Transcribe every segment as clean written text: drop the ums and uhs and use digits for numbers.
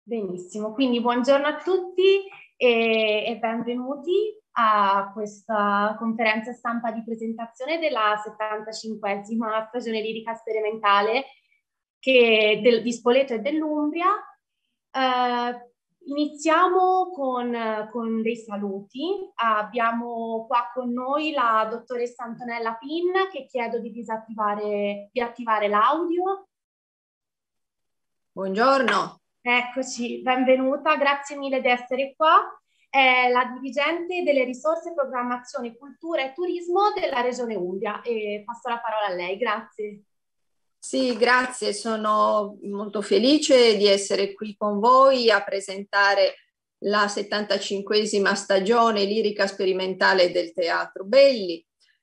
Benissimo, quindi buongiorno a tutti e benvenuti a questa conferenza stampa di presentazione della 75esima stagione lirica sperimentale di Spoleto e dell'Umbria. Iniziamo con dei saluti. Abbiamo qua con noi la dottoressa Antonella Pin, che chiedo di attivare l'audio. Buongiorno. Eccoci, benvenuta, grazie mille di essere qua. È la dirigente delle risorse programmazione, cultura e turismo della Regione Umbria e passo la parola a lei, grazie. Sì, grazie, sono molto felice di essere qui con voi a presentare la 75esima stagione lirica sperimentale del Teatro Belli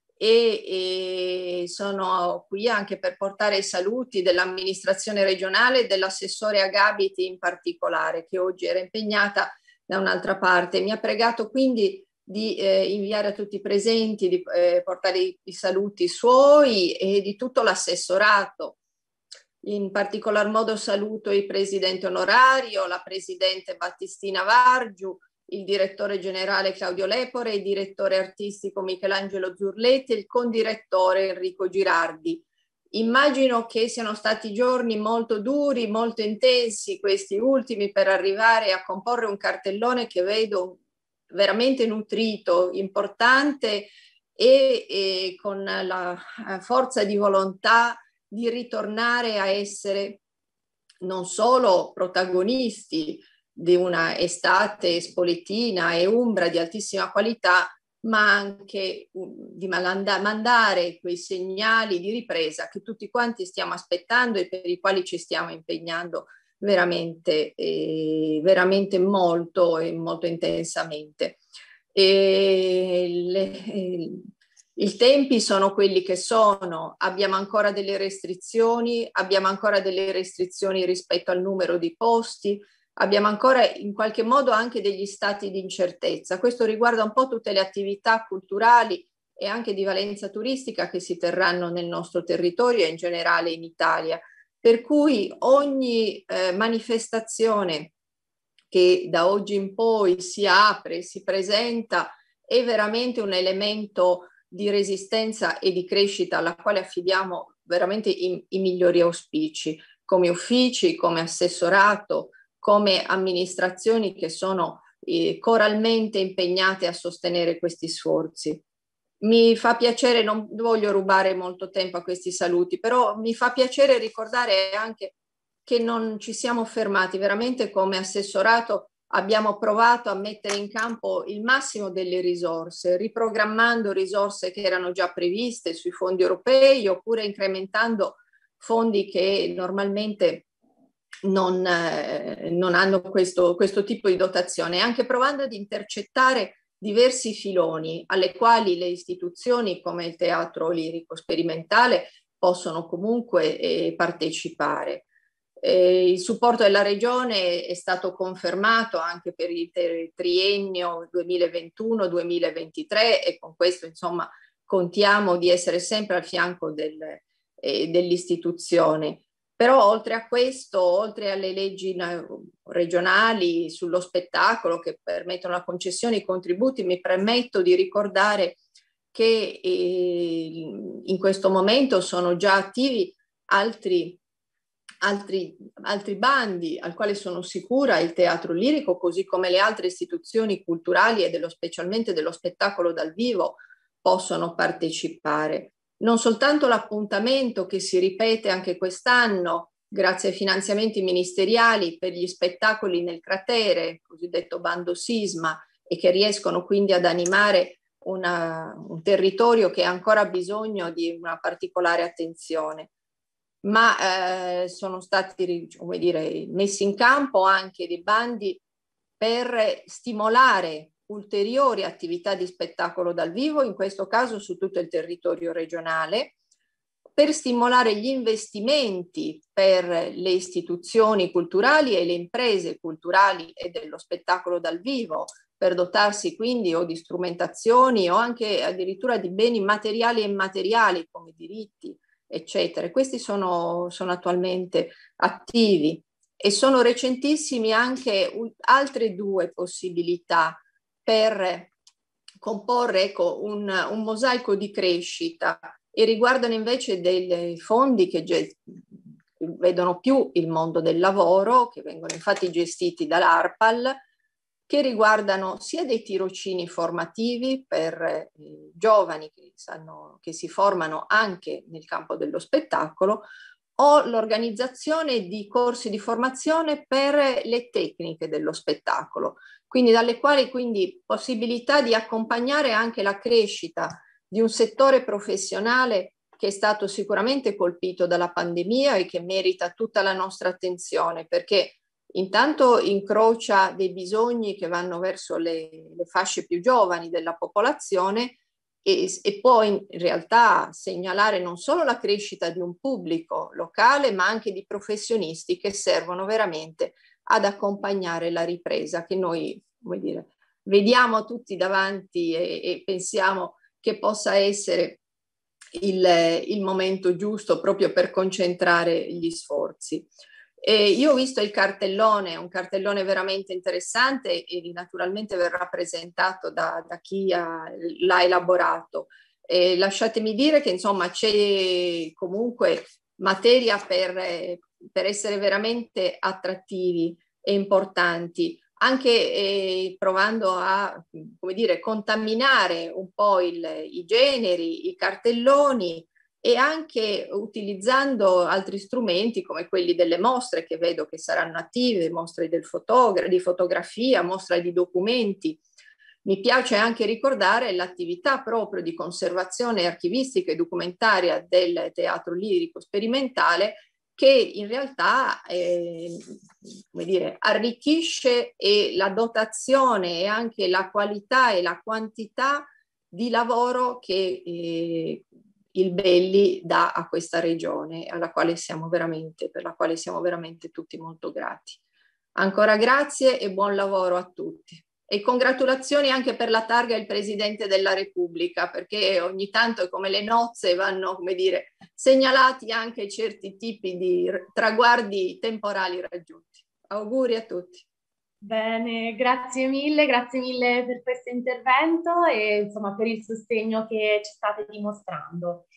e sono qui anche per portare i saluti dell'amministrazione regionale e dell'assessore Agabiti in particolare, che oggi era impegnata da un'altra parte. Mi ha pregato quindi di inviare a tutti i presenti, di portare i saluti suoi e di tutto l'assessorato. In particolar modo saluto il presidente onorario, la presidente Battistina Vargiu, il direttore generale Claudio Lepore, il direttore artistico Michelangelo Zurletti e il condirettore Enrico Girardi. Immagino che siano stati giorni molto duri, molto intensi questi ultimi per arrivare a comporre un cartellone che vedo veramente nutrito, importante e con la forza di volontà di ritornare a essere non solo protagonisti di una estate spoletina e umbra di altissima qualità, ma anche di mandare quei segnali di ripresa che tutti quanti stiamo aspettando e per i quali ci stiamo impegnando veramente, veramente molto e molto intensamente. I tempi sono quelli che sono, abbiamo ancora delle restrizioni rispetto al numero di posti, abbiamo ancora in qualche modo anche degli stati di incertezza. Questo riguarda un po' tutte le attività culturali e anche di valenza turistica che si terranno nel nostro territorio e in generale in Italia. Per cui ogni manifestazione che da oggi in poi si apre, si presenta, è veramente un elemento di resistenza e di crescita alla quale affidiamo veramente i migliori auspici, come uffici, come assessorato, come amministrazioni che sono coralmente impegnate a sostenere questi sforzi. Mi fa piacere, non voglio rubare molto tempo a questi saluti, però mi fa piacere ricordare anche che non ci siamo fermati, veramente come assessorato abbiamo provato a mettere in campo il massimo delle risorse, riprogrammando risorse che erano già previste sui fondi europei oppure incrementando fondi che normalmente non hanno questo tipo di dotazione, anche provando ad intercettare diversi filoni alle quali le istituzioni come il Teatro Lirico Sperimentale possono comunque partecipare. Il supporto della Regione è stato confermato anche per il triennio 2021-2023 e con questo insomma contiamo di essere sempre al fianco dell'istituzione. Però oltre a questo, oltre alle leggi regionali sullo spettacolo che permettono la concessione di contributi, mi permetto di ricordare che in questo momento sono già attivi altri bandi al quale sono sicura il Teatro Lirico, così come le altre istituzioni culturali e specialmente dello spettacolo dal vivo possono partecipare. Non soltanto l'appuntamento che si ripete anche quest'anno grazie ai finanziamenti ministeriali per gli spettacoli nel cratere, cosiddetto bando sisma, e che riescono quindi ad animare un territorio che ha ancora bisogno di una particolare attenzione, ma sono stati, come dire, messi in campo anche dei bandi per stimolare ulteriori attività di spettacolo dal vivo, in questo caso su tutto il territorio regionale, per stimolare gli investimenti per le istituzioni culturali e le imprese culturali e dello spettacolo dal vivo, per dotarsi quindi o di strumentazioni o anche addirittura di beni materiali e immateriali come diritti, eccetera. Questi sono attualmente attivi. e sono recentissimi anche altre due possibilità per comporre, ecco, un mosaico di crescita, e riguardano invece dei fondi che vedono più il mondo del lavoro, che vengono infatti gestiti dall'ARPAL, che riguardano sia dei tirocini formativi per giovani che si formano anche nel campo dello spettacolo, o l'organizzazione di corsi di formazione per le tecniche dello spettacolo, quindi dalle quali quindi possibilità di accompagnare anche la crescita di un settore professionale che è stato sicuramente colpito dalla pandemia e che merita tutta la nostra attenzione, perché intanto incrocia dei bisogni che vanno verso le fasce più giovani della popolazione, e poi in realtà segnalare non solo la crescita di un pubblico locale, ma anche di professionisti che servono veramente ad accompagnare la ripresa che noi, come dire, vediamo tutti davanti e pensiamo che possa essere il momento giusto proprio per concentrare gli sforzi. Io ho visto il cartellone, un cartellone veramente interessante, e naturalmente verrà presentato da chi l'ha elaborato. Lasciatemi dire che insomma c'è comunque materia per essere veramente attrattivi e importanti, anche provando a, come dire, contaminare un po' i generi, i cartelloni, e anche utilizzando altri strumenti come quelli delle mostre, che vedo che saranno attive, mostre di fotografia, mostre di documenti. Mi piace anche ricordare l'attività proprio di conservazione archivistica e documentaria del teatro lirico sperimentale, che in realtà come dire, arricchisce la dotazione e anche la qualità e la quantità di lavoro che il Belli dà a questa regione, per la quale siamo veramente tutti molto grati. Ancora grazie e buon lavoro a tutti. E congratulazioni anche per la targa al Presidente della Repubblica, perché ogni tanto, come le nozze, vanno, come dire, segnalati anche certi tipi di traguardi temporali raggiunti. Auguri a tutti. Bene, grazie mille per questo intervento e insomma per il sostegno che ci state dimostrando.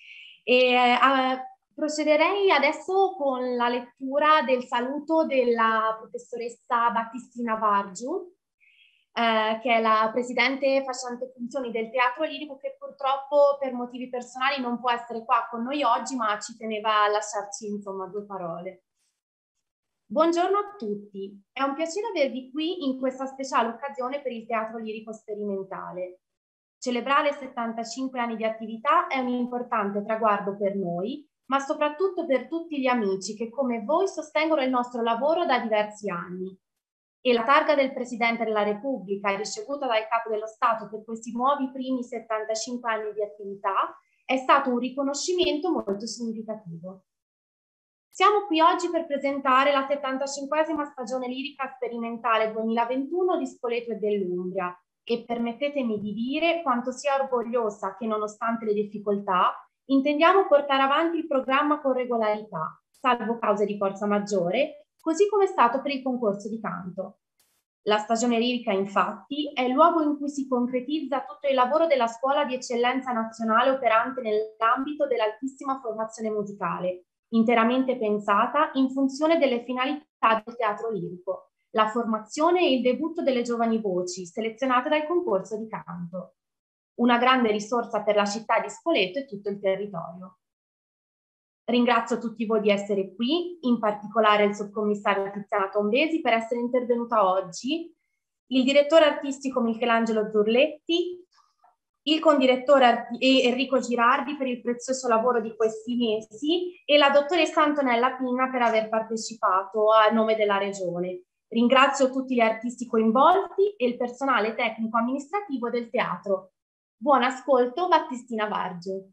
Procederei adesso con la lettura del saluto della professoressa Battistina Vargiu, che è la presidente facente funzioni del Teatro Lirico, che purtroppo per motivi personali non può essere qua con noi oggi, ma ci teneva a lasciarci insomma due parole. Buongiorno a tutti, è un piacere avervi qui in questa speciale occasione per il Teatro Lirico Sperimentale. Celebrare 75 anni di attività è un importante traguardo per noi, ma soprattutto per tutti gli amici che come voi sostengono il nostro lavoro da diversi anni. E la targa del Presidente della Repubblica, ricevuta dal Capo dello Stato per questi nuovi primi 75 anni di attività, è stato un riconoscimento molto significativo. Siamo qui oggi per presentare la 75esima stagione lirica sperimentale 2021 di Spoleto e dell'Umbria, e permettetemi di dire quanto sia orgogliosa che, nonostante le difficoltà, intendiamo portare avanti il programma con regolarità, salvo cause di forza maggiore, così come è stato per il concorso di canto. La stagione lirica, infatti, è il luogo in cui si concretizza tutto il lavoro della Scuola di Eccellenza Nazionale operante nell'ambito dell'altissima formazione musicale, interamente pensata in funzione delle finalità del teatro lirico, la formazione e il debutto delle giovani voci selezionate dal concorso di canto. Una grande risorsa per la città di Spoleto e tutto il territorio. Ringrazio tutti voi di essere qui, in particolare il subcommissario Tiziana Tombesi per essere intervenuta oggi, il direttore artistico Michelangelo Zurletti, il condirettore Enrico Girardi per il prezioso lavoro di questi mesi e la dottoressa Antonella Pinna per aver partecipato a nome della Regione. Ringrazio tutti gli artisti coinvolti e il personale tecnico-amministrativo del teatro. Buon ascolto, Battistina Vargiu.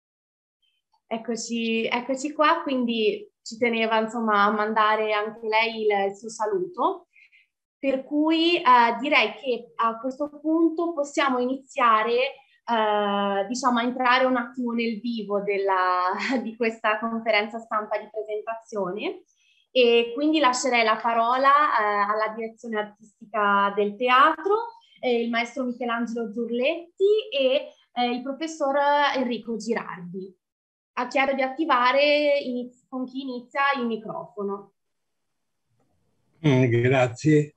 Eccoci qua, quindi ci teneva insomma a mandare anche lei il suo saluto. Per cui direi che a questo punto possiamo iniziare diciamo a entrare un attimo nel vivo di questa conferenza stampa di presentazione, e quindi lascerei la parola alla direzione artistica del teatro, il maestro Michelangelo Zurletti e il professor Enrico Girardi. Chiedo di attivare con chi inizia il microfono. Grazie.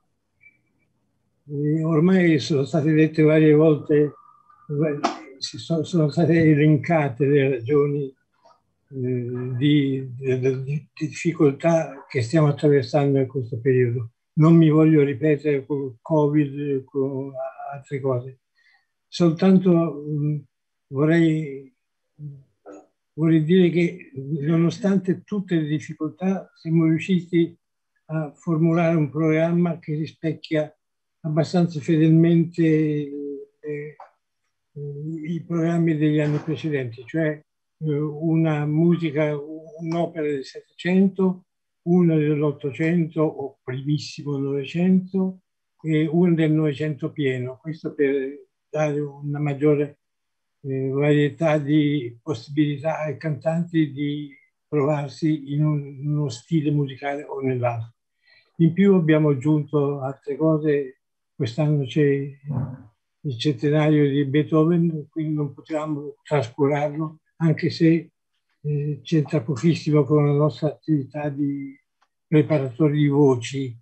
Ormai sono state dette varie volte, sono state elencate le ragioni di difficoltà che stiamo attraversando in questo periodo. Non mi voglio ripetere con il Covid, con altre cose. Soltanto vorrei dire che nonostante tutte le difficoltà siamo riusciti a formulare un programma che rispecchia abbastanza fedelmente i programmi degli anni precedenti, cioè una musica, un'opera del Settecento, una dell'Ottocento o primissimo Novecento e una del Novecento pieno. Questo per dare una maggiore varietà di possibilità ai cantanti di provarsi in uno stile musicale o nell'altro. In più abbiamo aggiunto altre cose. Quest'anno c'è il centenario di Beethoven, quindi non potevamo trascurarlo, anche se c'entra pochissimo con la nostra attività di preparatori di voci.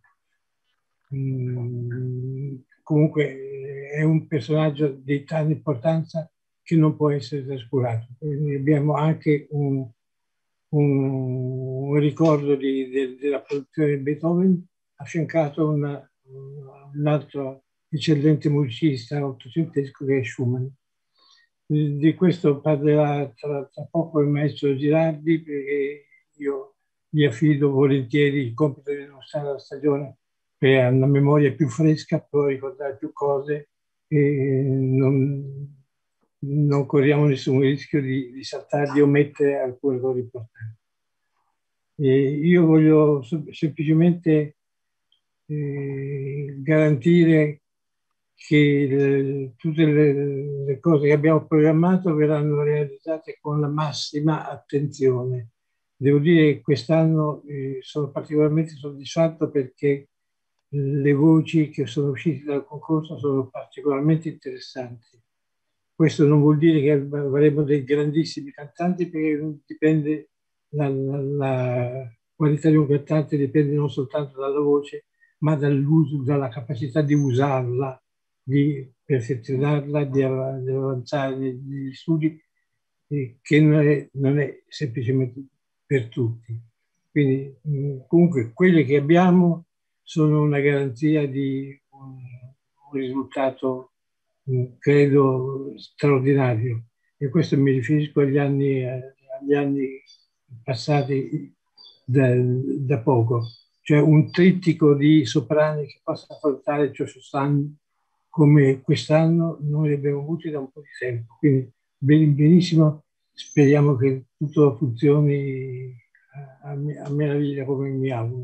Comunque è un personaggio di tale importanza che non può essere trascurato. Quindi abbiamo anche un ricordo della produzione di Beethoven, affiancato un altro eccellente musicista ottocentesco che è Schumann. Di questo parlerà tra poco il maestro Girardi, perché io gli affido volentieri il compito di illustrare la stagione per avere una memoria più fresca, per ricordare più cose e non corriamo nessun rischio di saltare, di omettere alcune cose importanti. Io voglio semplicemente garantire che tutte le cose che abbiamo programmato verranno realizzate con la massima attenzione. Devo dire che quest'anno sono particolarmente soddisfatto perché le voci che sono uscite dal concorso sono particolarmente interessanti. Questo non vuol dire che avremo dei grandissimi cantanti, perché dipende la qualità di un cantante dipende non soltanto dalla voce, ma dall'uso, dalla capacità di usarla, di perfezionarla, di avanzare negli studi, che non è semplicemente per tutti. Quindi comunque quelle che abbiamo sono una garanzia di un risultato, credo, straordinario. E questo mi riferisco agli anni passati da poco. Cioè un trittico di soprani che possa affrontare Ciò Sostanni come quest'anno noi abbiamo avuti da un po' di tempo. Quindi benissimo, speriamo che tutto funzioni a meraviglia come mi auguro.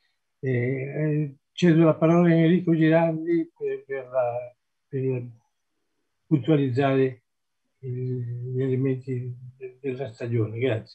Cedo la parola a Enrico Girardi per puntualizzare gli elementi della stagione. Grazie.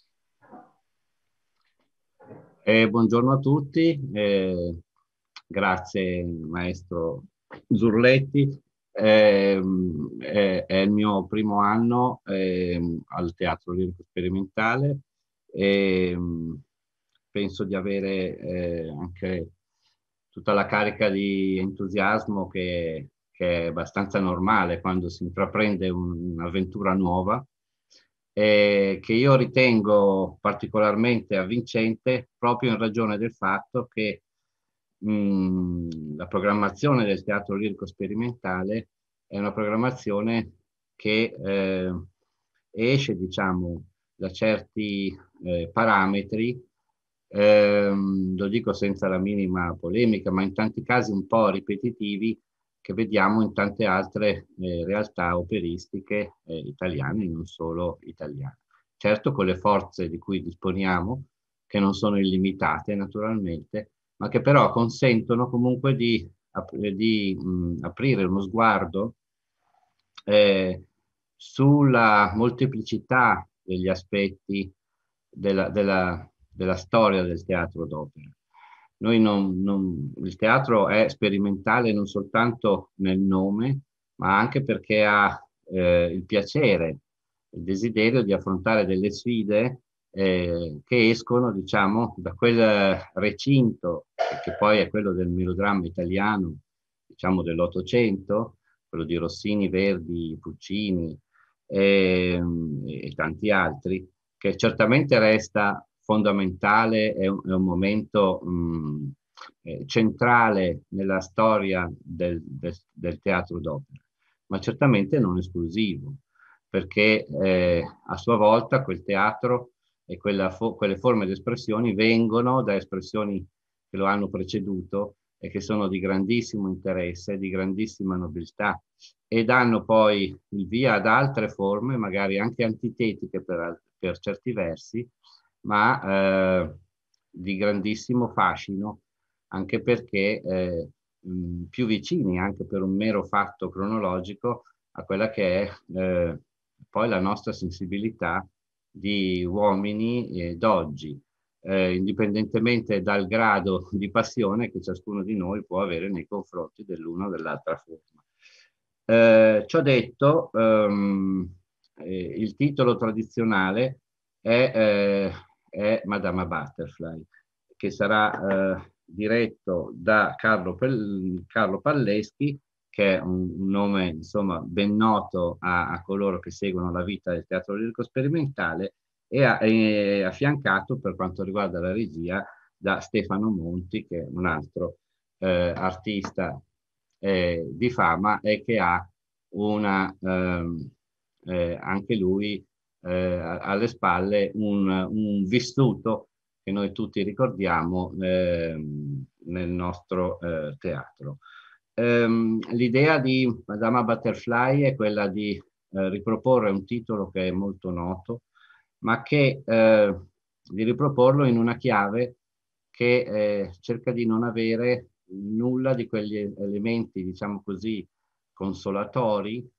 Buongiorno a tutti, grazie maestro Zurletti. È il mio primo anno al Teatro Lirico Sperimentale e penso di avere anche tutta la carica di entusiasmo che è abbastanza normale quando si intraprende un'avventura nuova, che io ritengo particolarmente avvincente proprio in ragione del fatto che la programmazione del Teatro Lirico Sperimentale è una programmazione che esce, diciamo, da certi parametri, lo dico senza la minima polemica, ma in tanti casi un po' ripetitivi, che vediamo in tante altre realtà operistiche italiane e non solo italiane. Certo, con le forze di cui disponiamo, che non sono illimitate naturalmente, ma che però consentono comunque di aprire uno sguardo sulla molteplicità degli aspetti della storia del teatro d'opera. il teatro è sperimentale non soltanto nel nome, ma anche perché ha il piacere, il desiderio di affrontare delle sfide che escono, diciamo, da quel recinto, che poi è quello del melodramma italiano, diciamo, dell'Ottocento, quello di Rossini, Verdi, Puccini e tanti altri, che certamente resta fondamentale, è un momento centrale nella storia del teatro d'opera, ma certamente non esclusivo, perché a sua volta quel teatro e quelle forme di espressioni vengono da espressioni che lo hanno preceduto e che sono di grandissimo interesse, di grandissima nobiltà, e danno poi il via ad altre forme, magari anche antitetiche per certi versi, ma di grandissimo fascino, anche perché più vicini, anche per un mero fatto cronologico, a quella che è poi la nostra sensibilità di uomini d'oggi, indipendentemente dal grado di passione che ciascuno di noi può avere nei confronti dell'una o dell'altra forma. Ciò detto, il titolo tradizionale è Madama Butterfly, che sarà diretto da Carlo Palleschi, che è un nome insomma ben noto a coloro che seguono la vita del teatro lirico sperimentale, e affiancato per quanto riguarda la regia da Stefano Monti, che è un altro artista di fama e che ha anche lui alle spalle un vissuto che noi tutti ricordiamo nel nostro teatro. L'idea di Madama Butterfly è quella di riproporre un titolo che è molto noto, ma di riproporlo in una chiave che cerca di non avere nulla di quegli elementi, diciamo così, consolatori,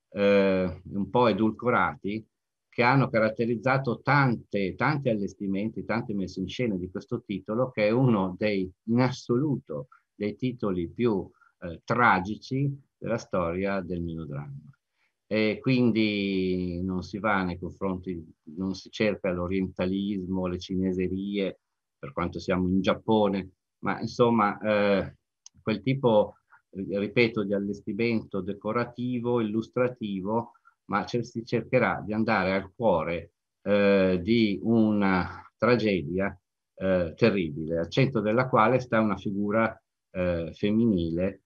un po' edulcorati, che hanno caratterizzato tanti allestimenti, tante messe in scena di questo titolo, che è uno in assoluto, dei titoli più tragici della storia del melodramma. E quindi non si va nei confronti, non si cerca l'orientalismo, le cineserie, per quanto siamo in Giappone, ma insomma quel tipo, ripeto, di allestimento decorativo, illustrativo, ma si cercherà di andare al cuore di una tragedia terribile, al centro della quale sta una figura femminile,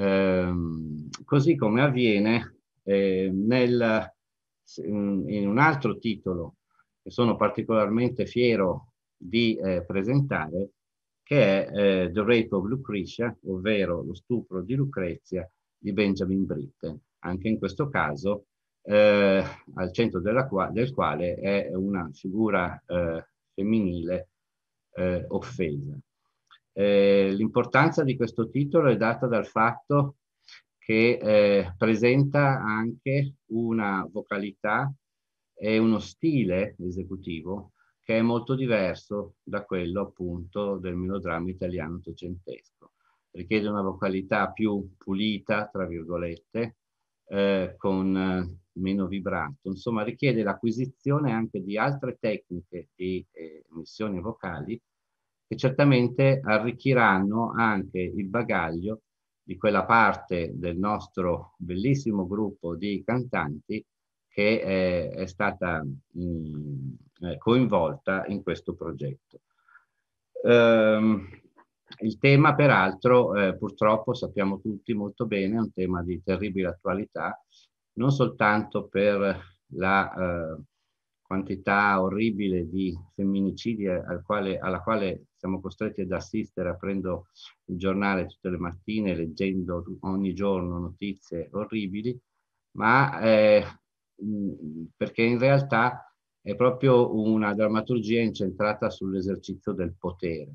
così come avviene in un altro titolo che sono particolarmente fiero di presentare, che è The Rape of Lucretia, ovvero Lo stupro di Lucrezia di Benjamin Britten. Anche in questo caso al centro del quale è una figura femminile offesa. L'importanza di questo titolo è data dal fatto che presenta anche una vocalità e uno stile esecutivo che è molto diverso da quello appunto del melodramma italiano ottocentesco. Richiede una vocalità più pulita, tra virgolette, con meno vibrato. Insomma, richiede l'acquisizione anche di altre tecniche di emissioni vocali che certamente arricchiranno anche il bagaglio di quella parte del nostro bellissimo gruppo di cantanti che è stata coinvolta in questo progetto. Il tema, peraltro, purtroppo sappiamo tutti molto bene, è un tema di terribile attualità, non soltanto per la quantità orribile di femminicidi alla quale siamo costretti ad assistere aprendo il giornale tutte le mattine, leggendo ogni giorno notizie orribili, ma perché in realtà è proprio una drammaturgia incentrata sull'esercizio del potere.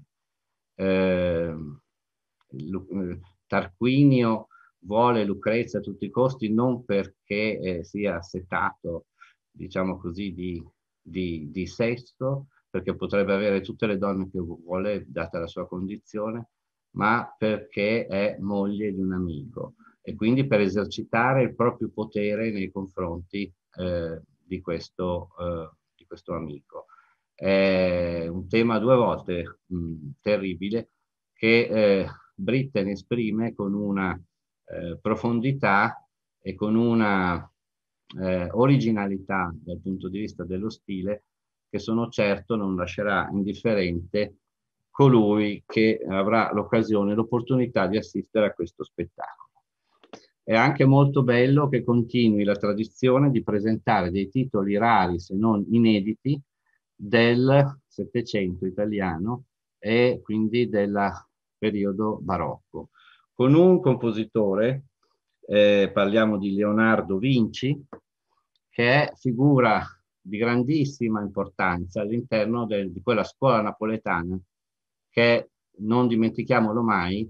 Tarquinio vuole Lucrezia a tutti i costi non perché sia assetato, diciamo così, di sesso, perché potrebbe avere tutte le donne che vuole, data la sua condizione, ma perché è moglie di un amico e quindi per esercitare il proprio potere nei confronti di questo amico. È un tema due volte terribile che Britten esprime con una profondità e con una originalità dal punto di vista dello stile che sono certo non lascerà indifferente colui che avrà l'occasione, l'opportunità di assistere a questo spettacolo. È anche molto bello che continui la tradizione di presentare dei titoli rari, se non inediti, del Settecento italiano e quindi del periodo barocco. Con un compositore, parliamo di Leonardo Vinci, che è figura di grandissima importanza all'interno di quella scuola napoletana che, non dimentichiamolo mai,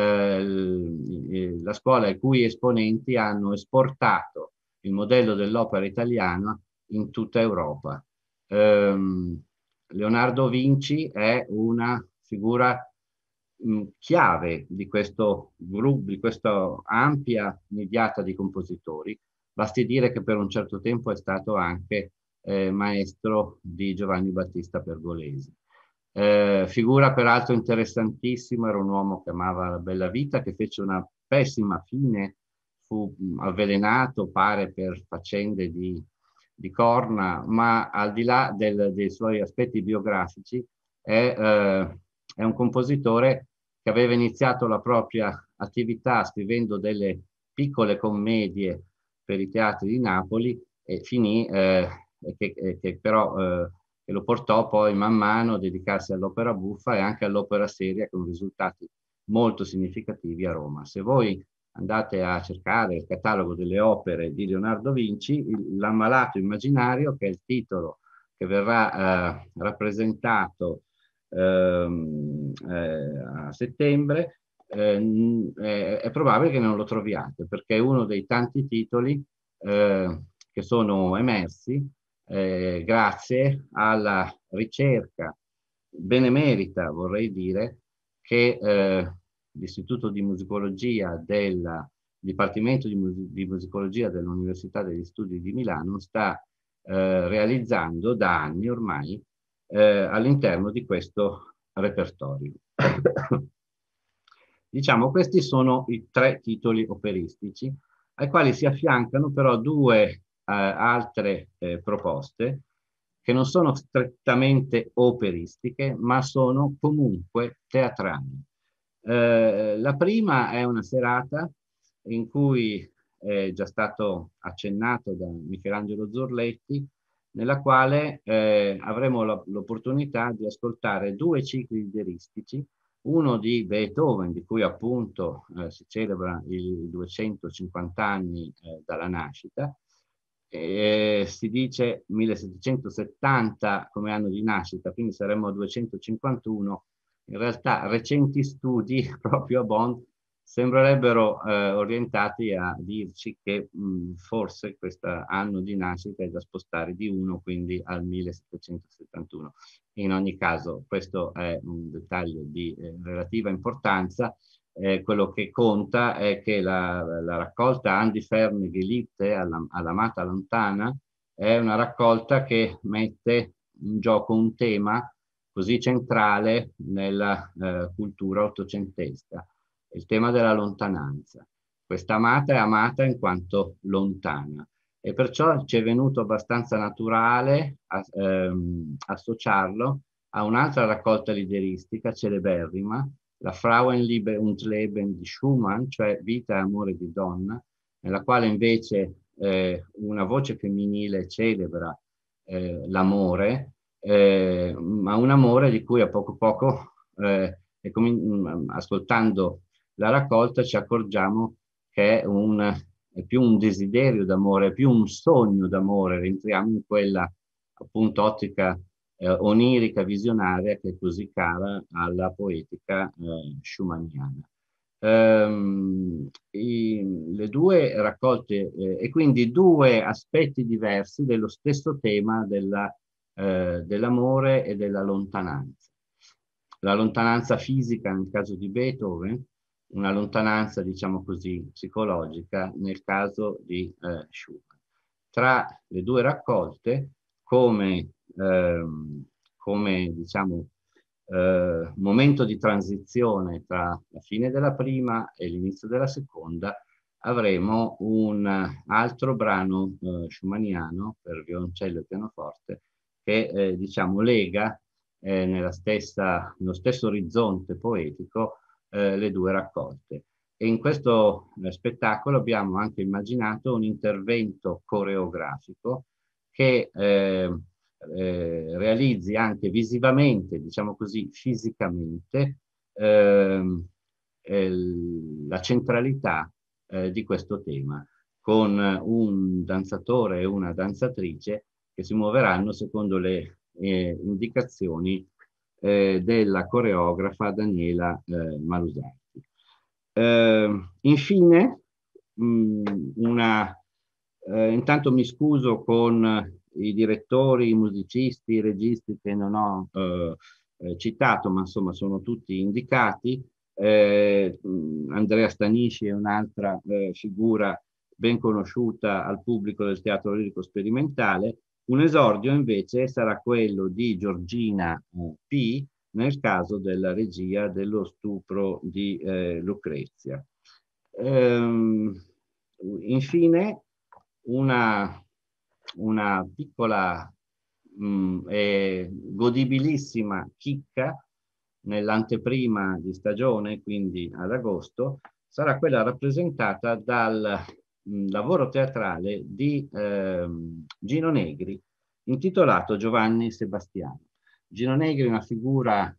la scuola i cui esponenti hanno esportato il modello dell'opera italiana in tutta Europa. Leonardo Vinci è una figura chiave di questo gruppo, di questa ampia nidiata di compositori. Basti dire che per un certo tempo è stato anche maestro di Giovanni Battista Pergolesi. Figura peraltro interessantissima, era un uomo che amava la bella vita, che fece una pessima fine, fu avvelenato, pare, per faccende di corna, ma al di là dei suoi aspetti biografici è un compositore che aveva iniziato la propria attività scrivendo delle piccole commedie per i teatri di Napoli e finì, che però che lo portò poi man mano a dedicarsi all'opera buffa e anche all'opera seria con risultati molto significativi a Roma. Se voi andate a cercare il catalogo delle opere di Leonardo Vinci, L'Ammalato immaginario, che è il titolo che verrà rappresentato a settembre, è probabile che non lo troviate, perché è uno dei tanti titoli che sono emersi grazie alla ricerca benemerita, vorrei dire, che l'Istituto di Musicologia del Dipartimento di Musicologia dell'Università degli Studi di Milano sta realizzando da anni ormai all'interno di questo repertorio. Diciamo, questi sono i tre titoli operistici, ai quali si affiancano però due altre proposte che non sono strettamente operistiche, ma sono comunque teatrali. La prima è una serata in cui è già stato accennato da Michelangelo Zurletti, nella quale avremo l'opportunità di ascoltare due cicli lieristici, uno di Beethoven, di cui appunto si celebra i 250 anni dalla nascita. Si dice 1770 come anno di nascita, quindi saremmo a 251. In realtà recenti studi proprio a Bonn sembrerebbero orientati a dirci che forse questo anno di nascita è da spostare di uno, quindi al 1771. In ogni caso questo è un dettaglio di relativa importanza. Quello che conta è che la raccolta Andi Ferne Geliebte all'amata lontana è una raccolta che mette in gioco un tema così centrale nella cultura ottocentesca, il tema della lontananza. Questa amata è amata in quanto lontana e perciò ci è venuto abbastanza naturale associarlo a un'altra raccolta liederistica celeberrima, la Frauenliebe und Leben di Schumann, cioè Vita e amore di donna, nella quale invece una voce femminile celebra l'amore, ma un amore di cui a poco poco, ascoltando la raccolta, ci accorgiamo che è più un desiderio d'amore, è più un sogno d'amore, rientriamo in quella appunto ottica onirica, visionaria, che è così cara alla poetica schumanniana. Le due raccolte e quindi due aspetti diversi dello stesso tema della dell'amore e della lontananza. La lontananza fisica nel caso di Beethoven, una lontananza, diciamo così, psicologica nel caso di Schumann. Tra le due raccolte, come diciamo, momento di transizione tra la fine della prima e l'inizio della seconda, avremo un altro brano schumanniano per violoncello e pianoforte che diciamo lega nello stesso orizzonte poetico le due raccolte. E in questo spettacolo abbiamo anche immaginato un intervento coreografico che realizzi anche visivamente, diciamo così, fisicamente, la centralità di questo tema, con un danzatore e una danzatrice che si muoveranno secondo le indicazioni della coreografa Daniela Marusatti. Infine, intanto mi scuso con i direttori, i musicisti, i registi che non ho citato, ma insomma sono tutti indicati. Andrea Stanisci è un'altra figura ben conosciuta al pubblico del teatro lirico sperimentale. Un esordio invece sarà quello di Giorgina P. nel caso della regia dello stupro di Lucrezia. Infine, una piccola e godibilissima chicca nell'anteprima di stagione, quindi ad agosto, sarà quella rappresentata dal lavoro teatrale di Gino Negri, intitolato Giovanni Sebastiano. Gino Negri è una figura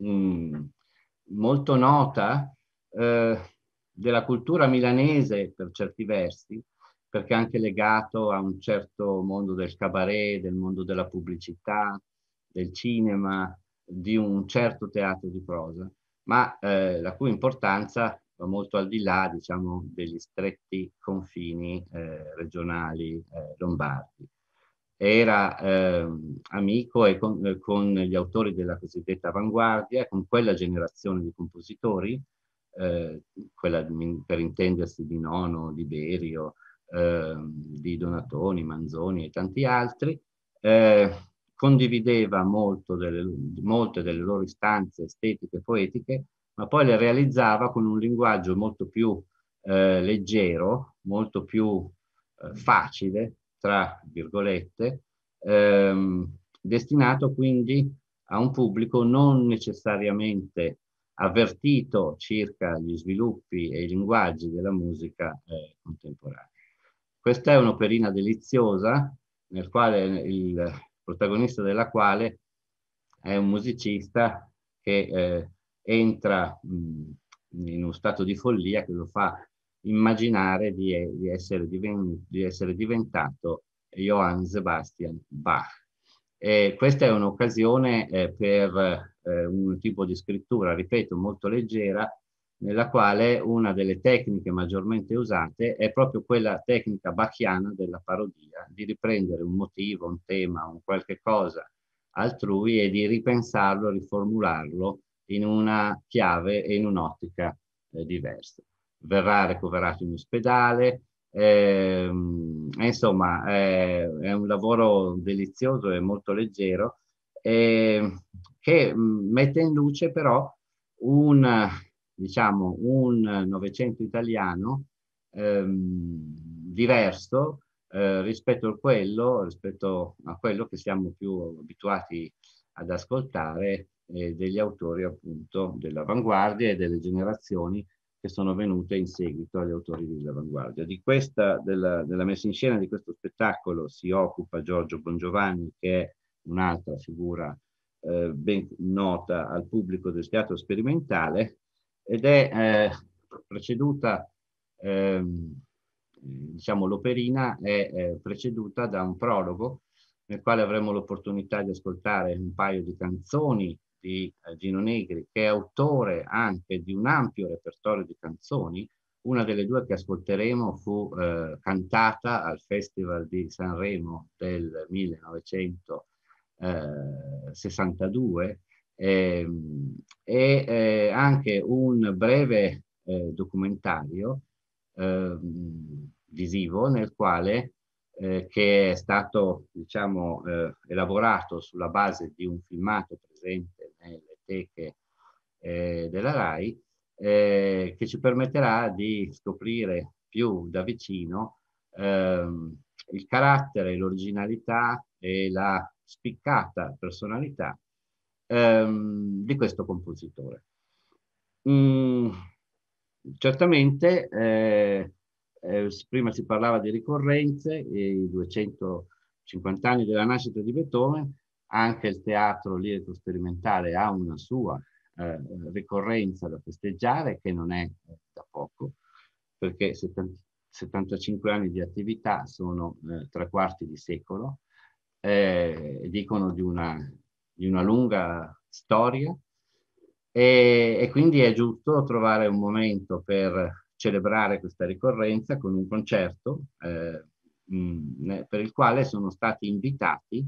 molto nota della cultura milanese per certi versi, perché è anche legato a un certo mondo del cabaret, del mondo della pubblicità, del cinema, di un certo teatro di prosa, ma la cui importanza va molto al di là, diciamo, degli stretti confini regionali lombardi. Era amico con gli autori della cosiddetta avanguardia, con quella generazione di compositori, quella per intendersi di Nono, di Berio, di Donatoni, Manzoni e tanti altri. Condivideva molte delle loro istanze estetiche e poetiche, ma poi le realizzava con un linguaggio molto più leggero, molto più facile, tra virgolette, destinato quindi a un pubblico non necessariamente avvertito circa gli sviluppi e i linguaggi della musica contemporanea. Questa è un'operina deliziosa, nel quale il protagonista della quale è un musicista che entra in uno stato di follia che lo fa immaginare di essere diventato Johann Sebastian Bach. Questa è un'occasione per un tipo di scrittura, ripeto, molto leggera, nella quale una delle tecniche maggiormente usate è proprio quella tecnica bachiana della parodia, di riprendere un motivo, un tema, un qualche cosa altrui e di ripensarlo, riformularlo in una chiave e in un'ottica diversa. Verrà recuperato in ospedale, insomma è un lavoro delizioso e molto leggero che mette in luce però diciamo, un Novecento italiano diverso rispetto a quello che siamo più abituati ad ascoltare degli autori appunto dell'avanguardia e delle generazioni che sono venute in seguito agli autori dell'avanguardia. Della messa in scena di questo spettacolo si occupa Giorgio Bongiovanni, che è un'altra figura ben nota al pubblico del teatro sperimentale, ed è preceduta, diciamo, l'operina è preceduta da un prologo nel quale avremo l'opportunità di ascoltare un paio di canzoni di Gino Negri, che è autore anche di un ampio repertorio di canzoni. Una delle due che ascolteremo fu cantata al Festival di Sanremo del 1900 62 e anche un breve documentario visivo nel quale che è stato, diciamo, elaborato sulla base di un filmato presente nelle teche della RAI, che ci permetterà di scoprire più da vicino il carattere, l'originalità e la spiccata personalità di questo compositore. Certamente prima si parlava di ricorrenze, i 250 anni della nascita di Beethoven, anche il teatro lirico sperimentale ha una sua ricorrenza da festeggiare, che non è da poco, perché 75 anni di attività sono 3/4 di secolo, dicono di una lunga storia, e quindi è giusto trovare un momento per celebrare questa ricorrenza con un concerto per il quale sono stati invitati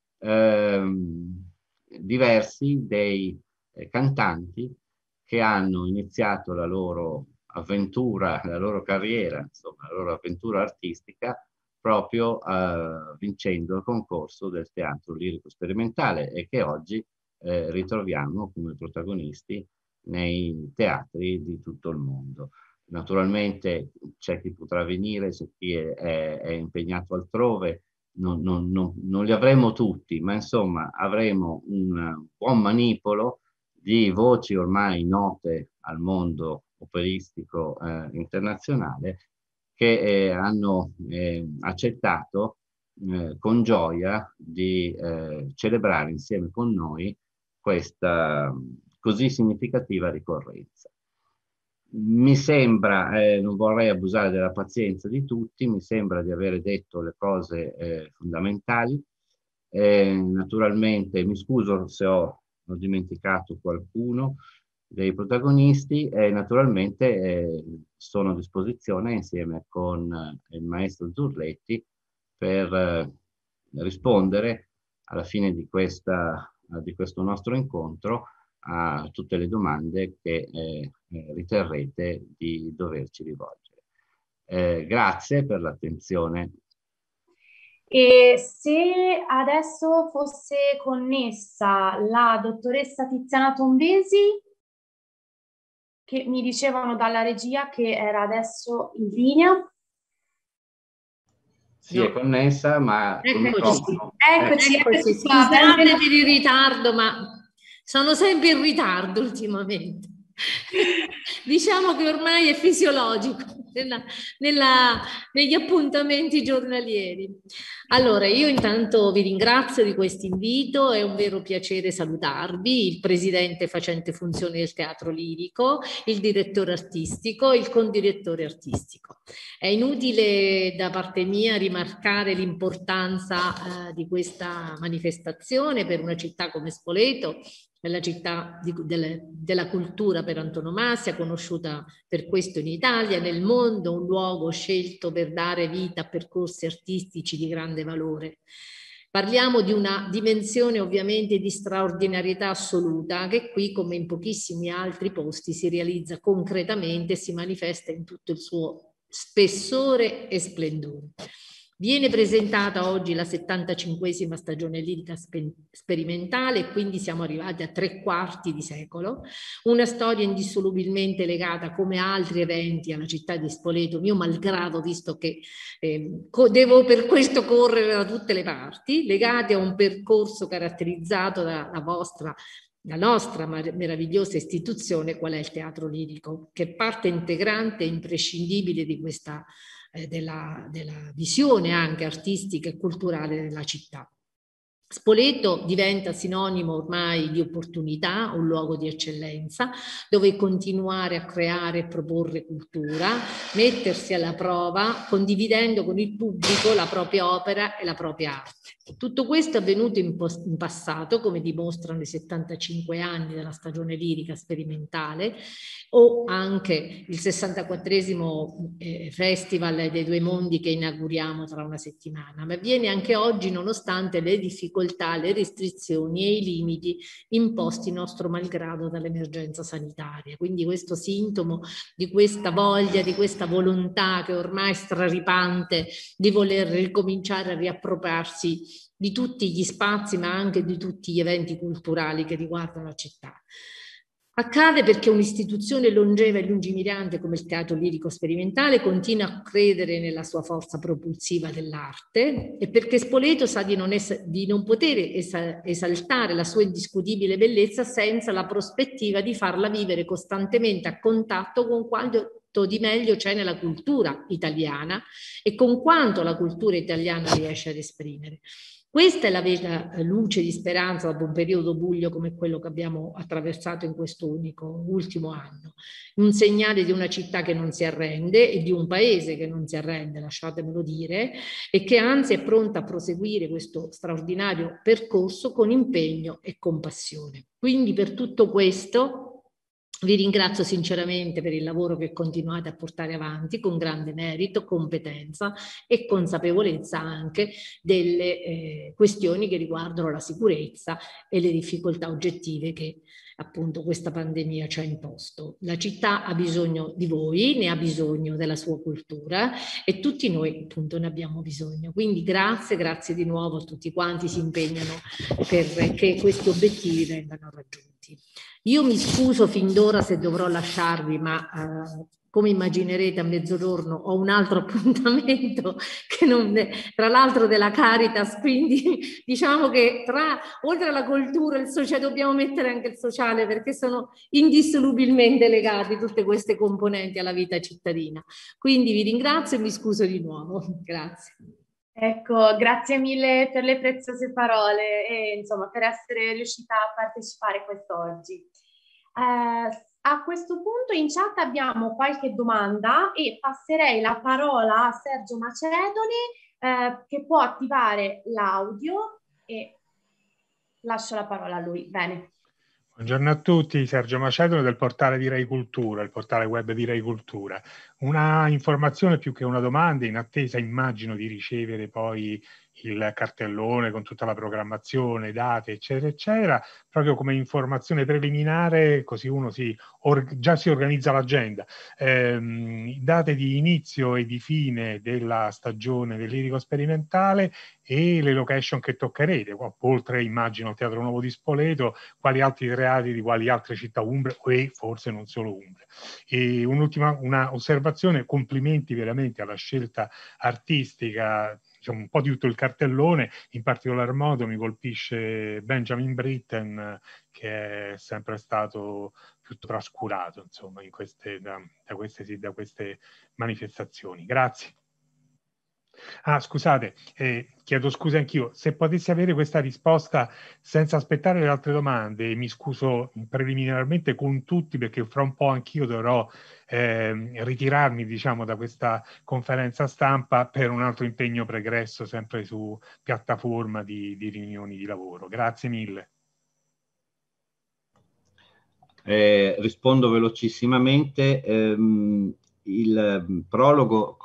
diversi dei cantanti che hanno iniziato la loro avventura, la loro carriera, insomma, la loro avventura artistica proprio vincendo il concorso del teatro lirico sperimentale e che oggi ritroviamo come protagonisti nei teatri di tutto il mondo. Naturalmente c'è chi potrà venire, c'è chi è impegnato altrove, non li avremo tutti, ma insomma avremo un buon manipolo di voci ormai note al mondo operistico internazionale che hanno accettato con gioia di celebrare insieme con noi questa così significativa ricorrenza. Mi sembra, non vorrei abusare della pazienza di tutti, mi sembra di aver detto le cose fondamentali. Naturalmente mi scuso se ho dimenticato qualcuno dei protagonisti e naturalmente sono a disposizione insieme con il maestro Zurletti per rispondere alla fine di questo nostro incontro a tutte le domande che riterrete di doverci rivolgere. Grazie per l'attenzione. E se adesso fosse connessa la dottoressa Tiziana Tombesi, che mi dicevano dalla regia che era adesso in linea. Sì, è connessa, ma Eccoci. Scusate per il ritardo, ma sono sempre in ritardo ultimamente. Diciamo che ormai è fisiologico negli appuntamenti giornalieri. Allora, io intanto vi ringrazio di questo invito, è un vero piacere salutarvi, il presidente facente funzioni del Teatro Lirico, il direttore artistico, il condirettore artistico. È inutile da parte mia rimarcare l'importanza di questa manifestazione per una città come Spoleto, la città della cultura per antonomasia, conosciuta per questo in Italia, nel mondo, un luogo scelto per dare vita a percorsi artistici di grande valore. Parliamo di una dimensione ovviamente di straordinarietà assoluta che qui, come in pochissimi altri posti, si realizza concretamente e si manifesta in tutto il suo spessore e splendore. Viene presentata oggi la 75esima stagione lirica sperimentale e quindi siamo arrivati a 3/4 di secolo, una storia indissolubilmente legata come altri eventi alla città di Spoleto, mio malgrado, visto che devo per questo correre da tutte le parti, legati a un percorso caratterizzato dalla nostra meravigliosa istituzione qual è il Teatro Lirico, che è parte integrante e imprescindibile di questa della visione anche artistica e culturale della città. Spoleto diventa sinonimo ormai di opportunità, un luogo di eccellenza dove continuare a creare e proporre cultura, mettersi alla prova, condividendo con il pubblico la propria opera e la propria arte. Tutto questo è avvenuto in passato, come dimostrano i 75 anni della stagione lirica sperimentale o anche il 64esimo Festival dei Due Mondi che inauguriamo tra una settimana, ma avviene anche oggi nonostante le difficoltà difficoltà, le restrizioni e i limiti imposti nostro malgrado dall'emergenza sanitaria. Quindi questo sintomo di questa voglia, di questa volontà che ormai è straripante di voler ricominciare a riappropriarsi di tutti gli spazi, ma anche di tutti gli eventi culturali che riguardano la città. Accade perché un'istituzione longeva e lungimirante come il Teatro Lirico Sperimentale continua a credere nella sua forza propulsiva dell'arte, e perché Spoleto sa di non poter esaltare la sua indiscutibile bellezza senza la prospettiva di farla vivere costantemente a contatto con quanto di meglio c'è nella cultura italiana e con quanto la cultura italiana riesce ad esprimere. Questa è la vera luce di speranza dopo un periodo buio come quello che abbiamo attraversato in questo ultimo anno. Un segnale di una città che non si arrende e di un paese che non si arrende, lasciatemelo dire, e che anzi è pronta a proseguire questo straordinario percorso con impegno e compassione. Quindi per tutto questo vi ringrazio sinceramente per il lavoro che continuate a portare avanti con grande merito, competenza e consapevolezza anche delle questioni che riguardano la sicurezza e le difficoltà oggettive che appunto questa pandemia ci ha imposto. La città ha bisogno di voi, ne ha bisogno della sua cultura e tutti noi appunto ne abbiamo bisogno. Quindi grazie di nuovo a tutti quanti si impegnano perché questi obiettivi vengano raggiunti. Io mi scuso fin d'ora se dovrò lasciarvi, ma come immaginerete a mezzogiorno ho un altro appuntamento che non è, tra l'altro della Caritas, quindi diciamo che oltre alla cultura e il sociale dobbiamo mettere anche il sociale, perché sono indissolubilmente legati tutte queste componenti alla vita cittadina. Quindi vi ringrazio e mi scuso di nuovo. Grazie. Ecco, grazie mille per le preziose parole e insomma per essere riuscita a partecipare quest'oggi. A questo punto in chat abbiamo qualche domanda e passerei la parola a Sergio Macedone che può attivare l'audio e lascio la parola a lui. Bene. Buongiorno a tutti, Sergio Macedone del portale di Rai Cultura, il portale web di Rai Cultura. Una informazione più che una domanda, in attesa immagino di ricevere poi il cartellone con tutta la programmazione, date, eccetera, eccetera, proprio come informazione preliminare, così uno già si organizza l'agenda. Date di inizio e di fine della stagione del lirico sperimentale e le location che toccherete, oltre immagino il Teatro Nuovo di Spoleto, quali altri teatri di quali altre città umbre e forse non solo umbre. E una osservazione, complimenti veramente alla scelta artistica, diciamo, un po' di tutto il cartellone, in particolar modo mi colpisce Benjamin Britten, che è sempre stato più trascurato insomma da queste manifestazioni. Grazie. Scusate, chiedo scusa anch'io, se potessi avere questa risposta senza aspettare le altre domande, mi scuso preliminarmente con tutti perché fra un po' anch'io dovrò ritirarmi diciamo da questa conferenza stampa per un altro impegno pregresso sempre su piattaforma di riunioni di lavoro. Grazie mille. Rispondo velocissimamente. Il prologo,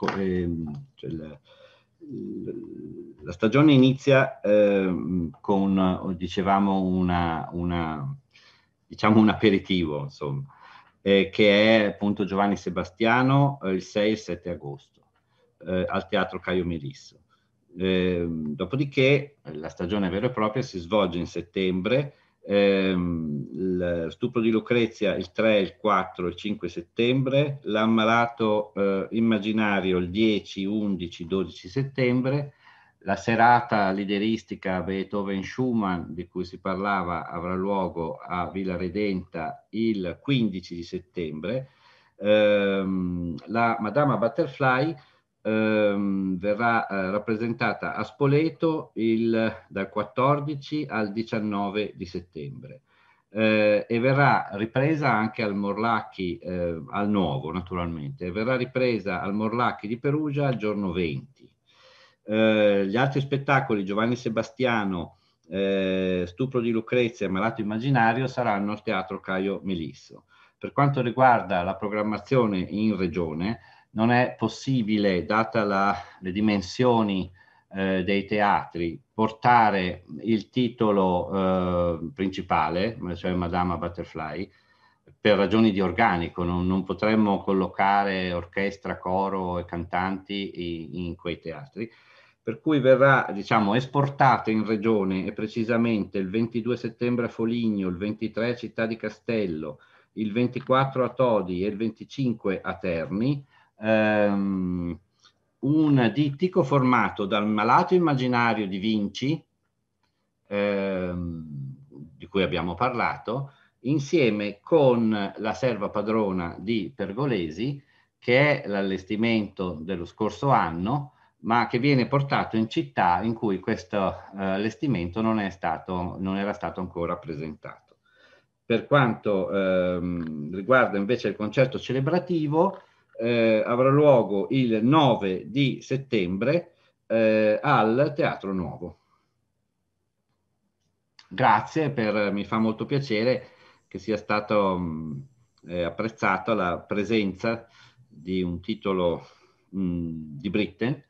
la stagione inizia con, dicevamo, diciamo un aperitivo, insomma, che è appunto Giovanni Sebastiano il 6 e il 7 agosto al Teatro Caio Melisso. Dopodiché la stagione vera e propria si svolge in settembre, il Stupro di Lucrezia il 3, il 4 e il 5 settembre, l'Ammalato immaginario il 10, 11, 12 settembre, la serata lideristica Beethoven-Schumann di cui si parlava avrà luogo a Villa Redenta il 15 di settembre, la Madama Butterfly verrà rappresentata a Spoleto dal 14 al 19 di settembre e verrà ripresa anche al Morlacchi, al Nuovo naturalmente, verrà ripresa al Morlacchi di Perugia il giorno 20. Gli altri spettacoli, Giovanni Sebastiano, Stupro di Lucrezia e Malato immaginario, saranno al Teatro Caio Melisso. Per quanto riguarda la programmazione in regione, non è possibile, data le dimensioni dei teatri portare il titolo principale, cioè Madama Butterfly, per ragioni di organico. Non potremmo collocare orchestra, coro e cantanti in quei teatri, per cui verrà, diciamo, esportato in regione, e precisamente il 22 settembre a Foligno, il 23 a Città di Castello, il 24 a Todi e il 25 a Terni, un dittico formato dal Malato immaginario di Vinci, di cui abbiamo parlato, insieme con la serva padrona di Pergolesi, che è l'allestimento dello scorso anno, ma che viene portato in città in cui questo allestimento non era stato ancora presentato. Per quanto riguarda invece il concerto celebrativo, avrà luogo il 9 di settembre al Teatro Nuovo. Grazie, mi fa molto piacere che sia stato apprezzata la presenza di un titolo di Britten.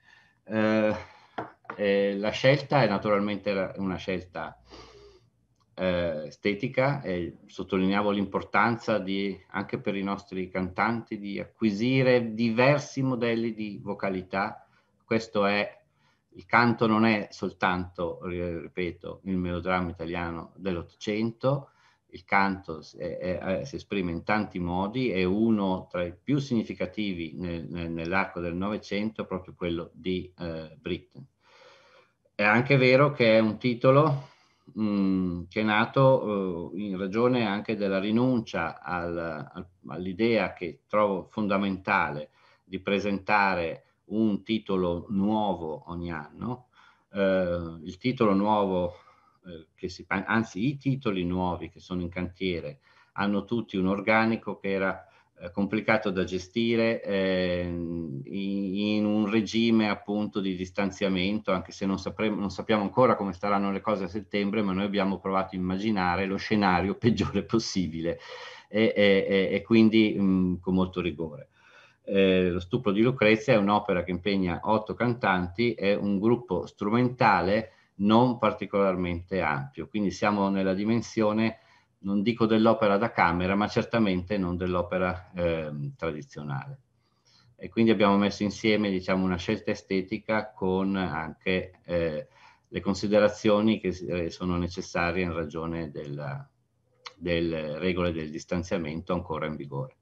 La scelta è naturalmente una scelta estetica, e sottolineavo l'importanza anche per i nostri cantanti di acquisire diversi modelli di vocalità. Il canto non è soltanto, ripeto, il melodramma italiano dell'Ottocento. Il canto si esprime in tanti modi, è uno tra i più significativi nell'arco del Novecento, proprio quello di Britten. È anche vero che è un titolo che è nato in ragione anche della rinuncia all'idea, che trovo fondamentale, di presentare un titolo nuovo ogni anno. Il titolo nuovo, anzi i titoli nuovi che sono in cantiere hanno tutti un organico che era complicato da gestire in un regime appunto di distanziamento, anche se non sappiamo ancora come staranno le cose a settembre, ma noi abbiamo provato a immaginare lo scenario peggiore possibile e quindi con molto rigore. Lo Stupro di Lucrezia è un'opera che impegna 8 cantanti, è un gruppo strumentale non particolarmente ampio, quindi siamo nella dimensione, non dico dell'opera da camera, ma certamente non dell'opera tradizionale. E quindi abbiamo messo insieme, diciamo, una scelta estetica con anche le considerazioni che sono necessarie in ragione delle regole del distanziamento ancora in vigore.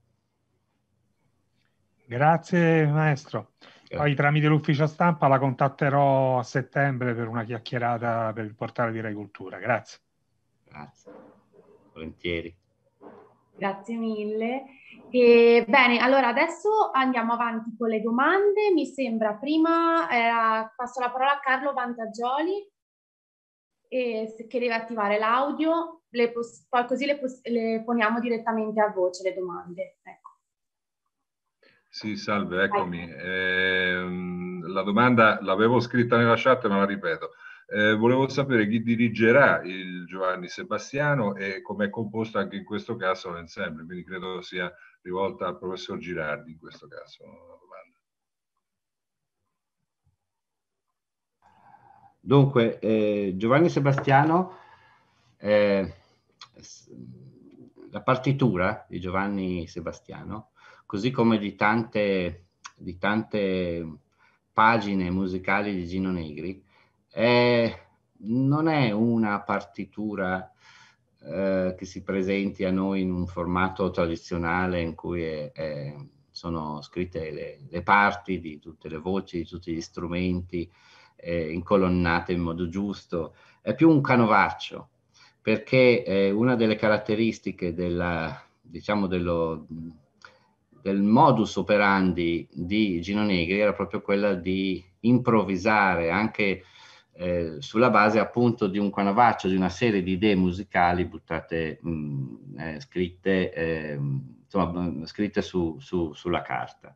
Grazie maestro. Grazie. Poi tramite l'ufficio stampa la contatterò a settembre per una chiacchierata per il portale di Rai Cultura. Grazie. Grazie, volentieri. Grazie mille. Bene, allora adesso andiamo avanti con le domande. Mi sembra prima passo la parola a Carlo Vantagioli che deve attivare l'audio, poi così le poniamo direttamente a voce le domande. Ecco. Sì, salve, eccomi. La domanda l'avevo scritta nella chat, ma la ripeto. Volevo sapere chi dirigerà il Giovanni Sebastiano e com'è composto anche in questo caso l'ensemble, quindi credo sia rivolta al professor Girardi in questo caso la domanda. Dunque, Giovanni Sebastiano, la partitura di Giovanni Sebastiano, così come di tante pagine musicali di Gino Negri, non è una partitura che si presenti a noi in un formato tradizionale in cui sono scritte le parti di tutte le voci, di tutti gli strumenti, incolonnate in modo giusto. È più un canovaccio, perché una delle caratteristiche del modus operandi di Gino Negri era proprio quella di improvvisare anche sulla base appunto di un canovaccio, di una serie di idee musicali buttate, scritte sulla carta.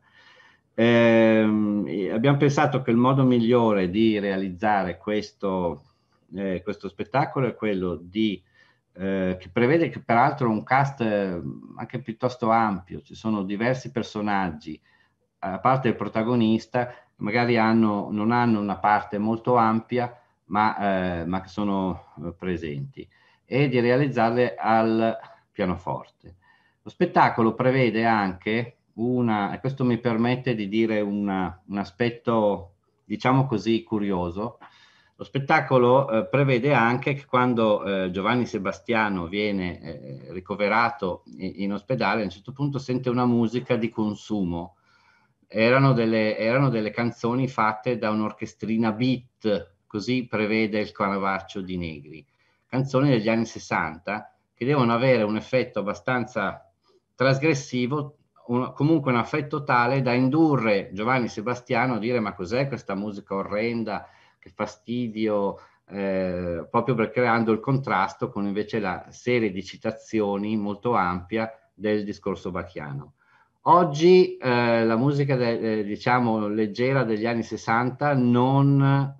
Abbiamo pensato che il modo migliore di realizzare questo spettacolo è quello che prevede che peraltro un cast anche piuttosto ampio, ci sono diversi personaggi, a parte il protagonista, magari non hanno una parte molto ampia, ma che sono presenti, e di realizzarle al pianoforte. Lo spettacolo prevede anche e questo mi permette di dire un aspetto, diciamo così, curioso. Lo spettacolo prevede anche che quando Giovanni Sebastiano viene ricoverato in ospedale, a un certo punto sente una musica di consumo. Erano delle canzoni fatte da un'orchestrina beat, così prevede il Canovaccio di Negri. Canzoni degli anni 60 che devono avere un effetto abbastanza trasgressivo, comunque un effetto tale da indurre Giovanni Sebastiano a dire: ma cos'è questa musica orrenda, che fastidio, proprio per creando il contrasto con invece la serie di citazioni molto ampia del discorso bachiano. Oggi la musica diciamo leggera degli anni 60 non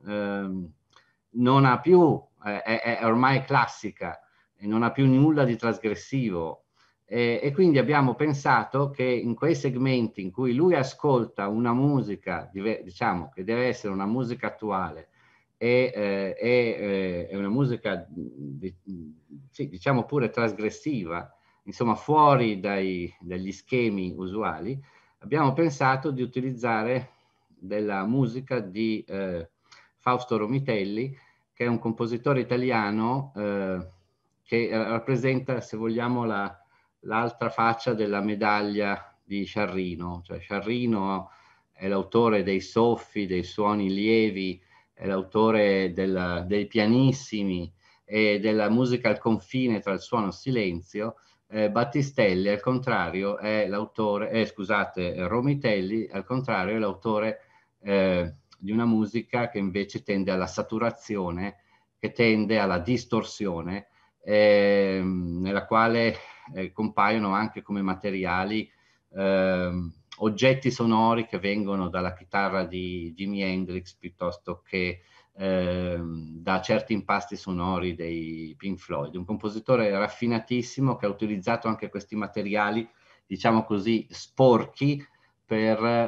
ha più, è ormai classica e non ha più nulla di trasgressivo, e quindi abbiamo pensato che in quei segmenti in cui lui ascolta una musica, diciamo, che deve essere una musica attuale e una musica sì, diciamo pure trasgressiva, insomma fuori dagli schemi usuali, abbiamo pensato di utilizzare della musica di Fausto Romitelli, che è un compositore italiano che rappresenta, se vogliamo, l'altra faccia della medaglia di Sciarrino. Cioè Sciarrino è l'autore dei soffi, dei suoni lievi, è l'autore dei pianissimi e della musica al confine tra il suono e il silenzio. Battistelli al contrario è l'autore, Romitelli al contrario è l'autore di una musica che invece tende alla saturazione, che tende alla distorsione, nella quale compaiono anche come materiali oggetti sonori che vengono dalla chitarra di Jimi Hendrix piuttosto che da certi impasti sonori dei Pink Floyd. Un compositore raffinatissimo che ha utilizzato anche questi materiali, diciamo così, sporchi per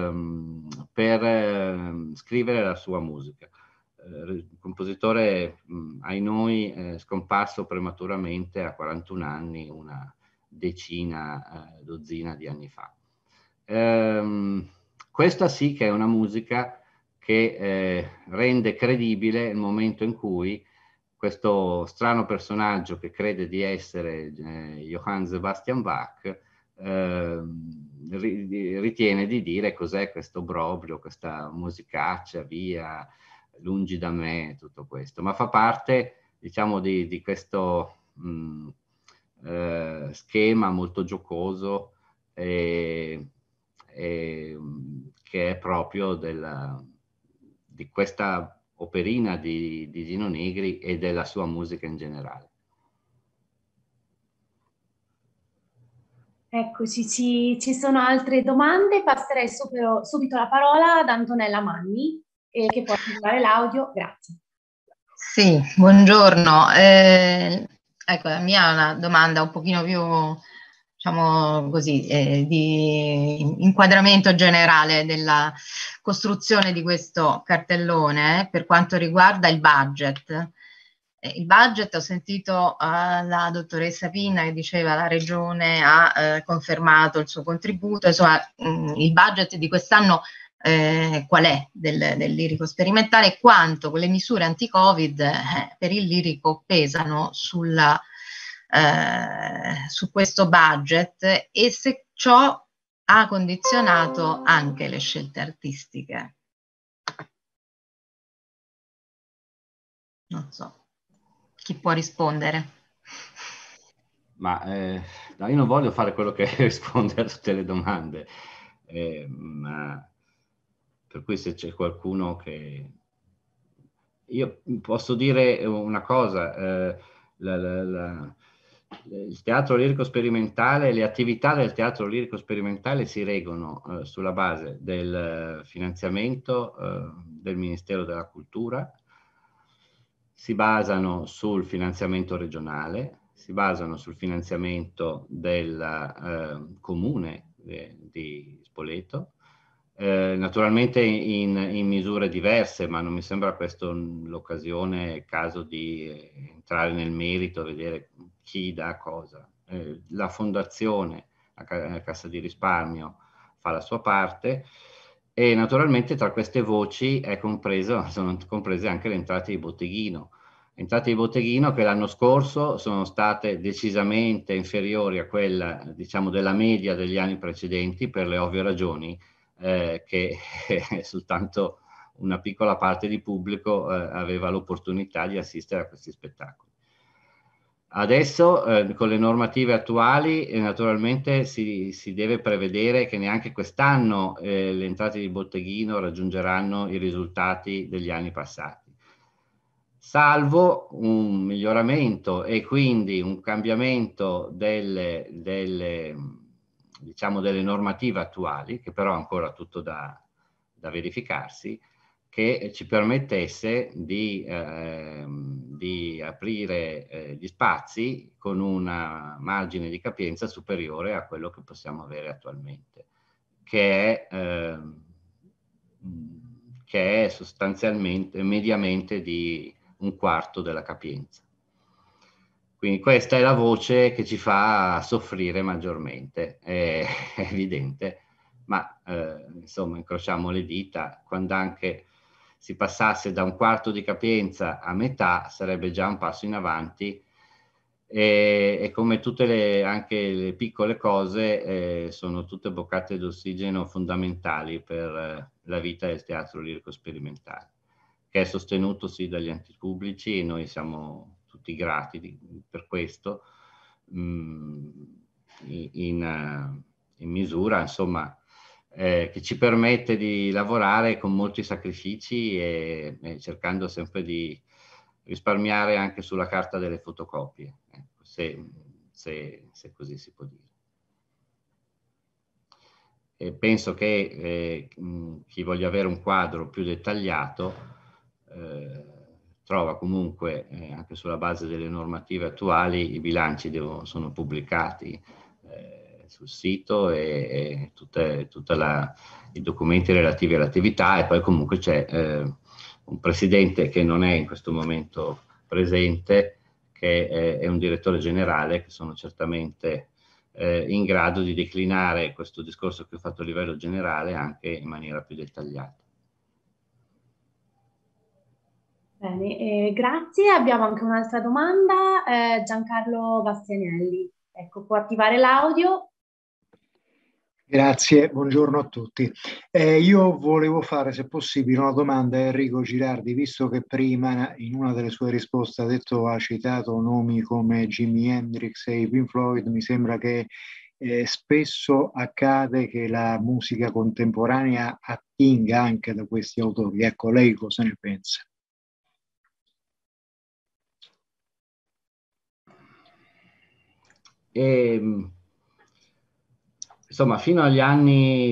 scrivere la sua musica. Il compositore, ai noi, scomparso prematuramente a 41 anni, una dozzina di anni fa. Questa sì che è una musica che rende credibile il momento in cui questo strano personaggio che crede di essere Johann Sebastian Bach ritiene di dire cos'è questo obbrobrio, questa musicaccia, via, lungi da me, tutto questo, ma fa parte, diciamo, di questo schema molto giocoso che è proprio di questa operina di Gino Negri e della sua musica in generale. Eccoci, ci sono altre domande? Passerei subito la parola ad Antonella Manni, che può attivare l'audio. Grazie. Sì, buongiorno. Ecco, la mia è una domanda un pochino più, diciamo così, di inquadramento generale della costruzione di questo cartellone per quanto riguarda il budget. Il budget, ho sentito la dottoressa Pinna che diceva la Regione ha confermato il suo contributo, insomma il budget di quest'anno qual è del lirico sperimentale e quanto quelle misure anti-Covid per il lirico pesano su questo budget e se ciò ha condizionato anche le scelte artistiche. Non so. Chi può rispondere? Ma no, io non voglio fare quello che risponde a tutte le domande, ma per cui se c'è qualcuno che... Io posso dire una cosa, il teatro lirico sperimentale, le attività del teatro lirico sperimentale si reggono sulla base del finanziamento del Ministero della Cultura, si basano sul finanziamento regionale, si basano sul finanziamento del comune di Spoleto naturalmente in misure diverse, ma non mi sembra questa l'occasione, il caso di entrare nel merito, vedere chi dà cosa. La fondazione, la Cassa di Risparmio, fa la sua parte, e naturalmente tra queste voci sono comprese anche le entrate di botteghino. Entrate di botteghino che l'anno scorso sono state decisamente inferiori a quella, diciamo, della media degli anni precedenti, per le ovvie ragioni che soltanto una piccola parte di pubblico aveva l'opportunità di assistere a questi spettacoli. Adesso con le normative attuali naturalmente si deve prevedere che neanche quest'anno le entrate di botteghino raggiungeranno i risultati degli anni passati, salvo un miglioramento e quindi un cambiamento delle normative attuali, che però è ancora tutto da verificarsi, che ci permettesse di aprire gli spazi con un margine di capienza superiore a quello che possiamo avere attualmente, che è sostanzialmente, mediamente, di un quarto della capienza. Quindi questa è la voce che ci fa soffrire maggiormente, è evidente, ma insomma incrociamo le dita. Quando anche si passasse da un quarto di capienza a metà sarebbe già un passo in avanti, e come tutte anche le piccole cose sono tutte boccate d'ossigeno fondamentali per la vita del teatro lirico sperimentale, che è sostenuto sì dagli enti pubblici, e noi siamo tutti grati per questo, in misura, insomma, che ci permette di lavorare con molti sacrifici e cercando sempre di risparmiare anche sulla carta delle fotocopie, ecco, se così si può dire. E penso che chi voglia avere un quadro più dettagliato trova comunque, anche sulla base delle normative attuali, i bilanci sono pubblicati sul sito, e tutti i documenti relativi all'attività, e poi comunque c'è un presidente che non è in questo momento presente, che è un direttore generale, che sono certamente in grado di declinare questo discorso che ho fatto a livello generale anche in maniera più dettagliata. Bene, grazie. Abbiamo anche un'altra domanda, Giancarlo Bastianelli. Ecco, può attivare l'audio. Grazie, buongiorno a tutti. Io volevo fare, se possibile, una domanda a Enrico Girardi, visto che prima in una delle sue risposte ha citato nomi come Jimi Hendrix e i Pink Floyd. Mi sembra che spesso accade che la musica contemporanea attinga anche da questi autori. Ecco, lei cosa ne pensa? Insomma, fino agli anni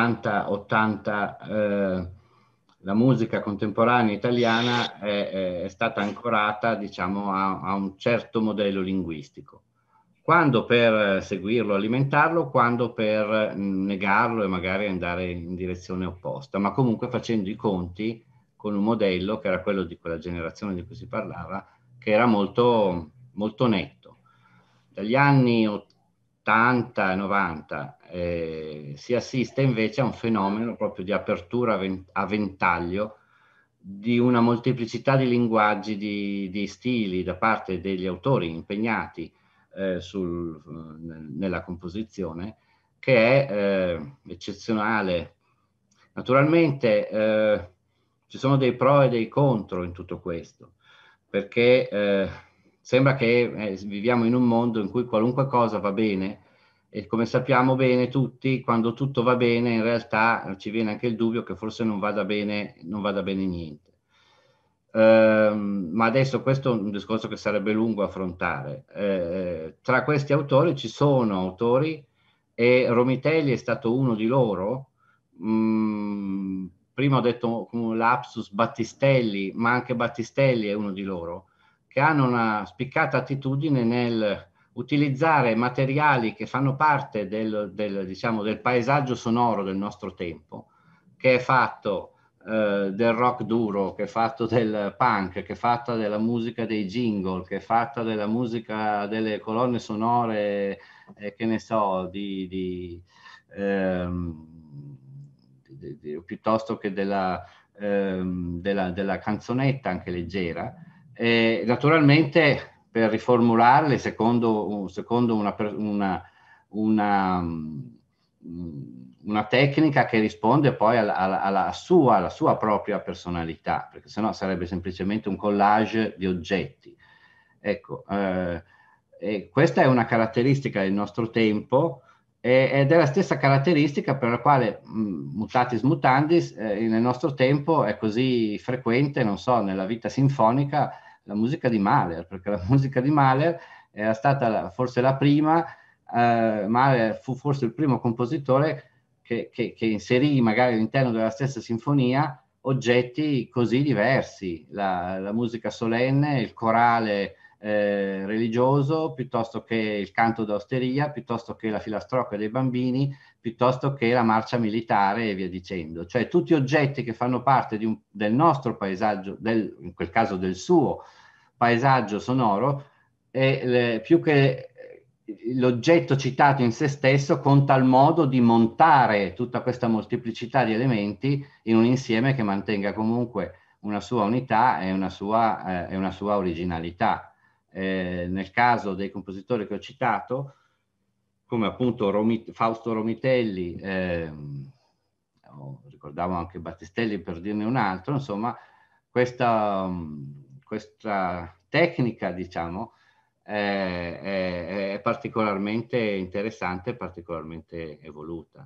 70-80 la musica contemporanea italiana è stata ancorata, diciamo, a un certo modello linguistico. Quando per seguirlo, alimentarlo, quando per negarlo e magari andare in direzione opposta, ma comunque facendo i conti con un modello che era quello di quella generazione di cui si parlava, che era molto, molto netto. Dagli anni 80 e 90 si assiste invece a un fenomeno proprio di apertura a ventaglio, di una molteplicità di linguaggi, di stili da parte degli autori impegnati nella composizione, che è eccezionale. Naturalmente ci sono dei pro e dei contro in tutto questo, perché sembra che viviamo in un mondo in cui qualunque cosa va bene, e come sappiamo bene tutti, quando tutto va bene in realtà ci viene anche il dubbio che forse non vada bene niente. Ma adesso questo è un discorso che sarebbe lungo affrontare. Tra questi autori ci sono autori, e Romitelli è stato uno di loro. Prima ho detto come lapsus Battistelli, ma anche Battistelli è uno di loro, che hanno una spiccata attitudine nel utilizzare materiali che fanno parte diciamo, del paesaggio sonoro del nostro tempo, che è fatto del rock duro, che è fatto del punk, che è fatta della musica dei jingle, che è fatta della musica delle colonne sonore, che ne so, piuttosto che della canzonetta anche leggera. Naturalmente per riformularle secondo una tecnica che risponde poi alla sua propria personalità, perché sennò sarebbe semplicemente un collage di oggetti. Ecco, e questa è una caratteristica del nostro tempo, ed è la stessa caratteristica per la quale, mutatis mutandis, nel nostro tempo è così frequente, non so, nella vita sinfonica, la musica di Mahler, perché la musica di Mahler era stata forse la prima. Mahler fu forse il primo compositore che inserì magari all'interno della stessa sinfonia oggetti così diversi, la musica solenne, il corale religioso, piuttosto che il canto d'osteria, piuttosto che la filastrocca dei bambini, piuttosto che la marcia militare e via dicendo. Cioè tutti oggetti che fanno parte del nostro paesaggio, in quel caso del suo paesaggio sonoro, più che l'oggetto citato in se stesso, conta il modo di montare tutta questa molteplicità di elementi in un insieme che mantenga comunque una sua unità e una sua originalità. Nel caso dei compositori che ho citato, come appunto Fausto Romitelli, ricordavo anche Battistelli per dirne un altro, insomma, questa tecnica, diciamo, è particolarmente interessante, particolarmente evoluta.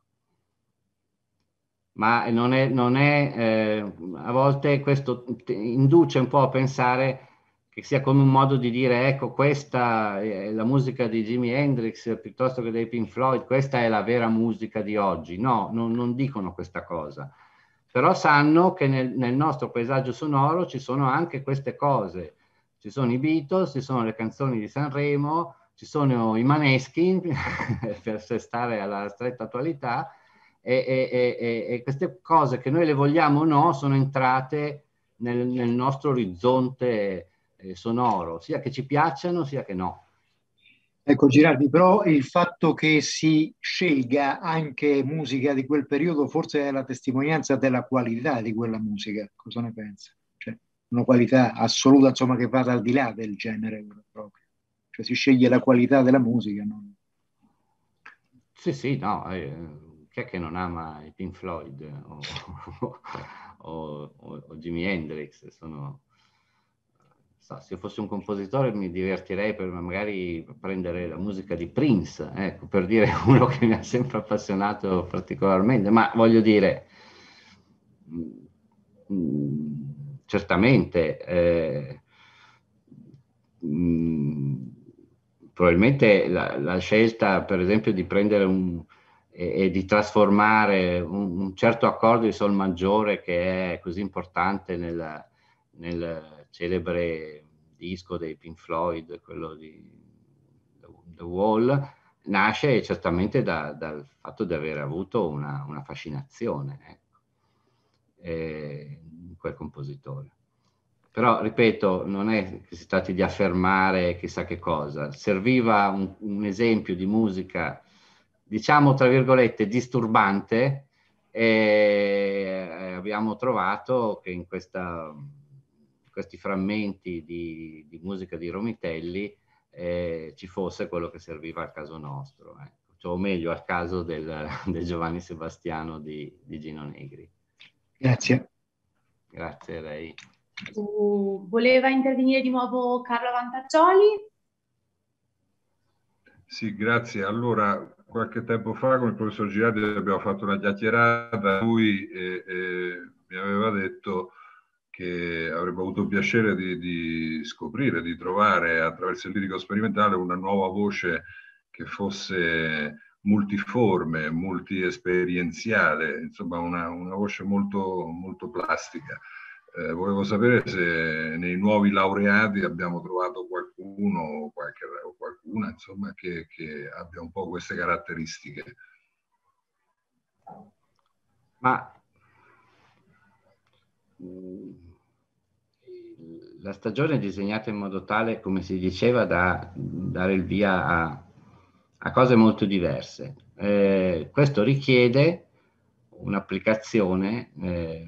Ma a volte questo induce un po' a pensare che sia come un modo di dire, ecco, questa è la musica di Jimi Hendrix piuttosto che dei Pink Floyd, questa è la vera musica di oggi. No, non dicono questa cosa, però sanno che nel nostro paesaggio sonoro ci sono anche queste cose. Ci sono i Beatles, ci sono le canzoni di Sanremo, ci sono i Maneskin, per stare alla stretta attualità, e queste cose che noi le vogliamo o no sono entrate nel nostro orizzonte sonoro, sia che ci piacciono sia che no. Ecco Girardi, però il fatto che si scelga anche musica di quel periodo forse è la testimonianza della qualità di quella musica. Cosa ne pensa? Cioè, una qualità assoluta, insomma, che vada al di là del genere proprio. Cioè si sceglie la qualità della musica, no? Sì, no, chi è che non ama i Pink Floyd o Jimi Hendrix? Se io fossi un compositore mi divertirei per magari prendere la musica di Prince, ecco, per dire uno che mi ha sempre appassionato particolarmente, ma voglio dire, certamente probabilmente la scelta, per esempio, di prendere e di trasformare un certo accordo di sol maggiore che è così importante nel celebre disco dei Pink Floyd, quello di The Wall, nasce certamente dal fatto di aver avuto una fascinazione, ecco, in quel compositore. Però, ripeto, non è che si tratti di affermare chissà che cosa, serviva un esempio di musica, diciamo tra virgolette, disturbante, e abbiamo trovato che in questi frammenti di musica di Romitelli ci fosse quello che serviva al caso nostro, ecco. Cioè, o meglio al caso del Giovanni Sebastiano di Gino Negri. Grazie. Grazie a lei. Voleva intervenire di nuovo Carlo Vantaggioli? Sì, grazie. Allora, qualche tempo fa con il professor Girardi abbiamo fatto una chiacchierata, lui mi aveva detto che avrebbe avuto piacere di scoprire, di trovare attraverso il lirico sperimentale una nuova voce che fosse multiforme, multiesperienziale, insomma una voce molto, molto plastica. Volevo sapere se nei nuovi laureati abbiamo trovato qualcuno o qualcuna, insomma, che abbia un po' queste caratteristiche. Ma la stagione è disegnata in modo tale, come si diceva, da dare il via a cose molto diverse. Questo richiede un'applicazione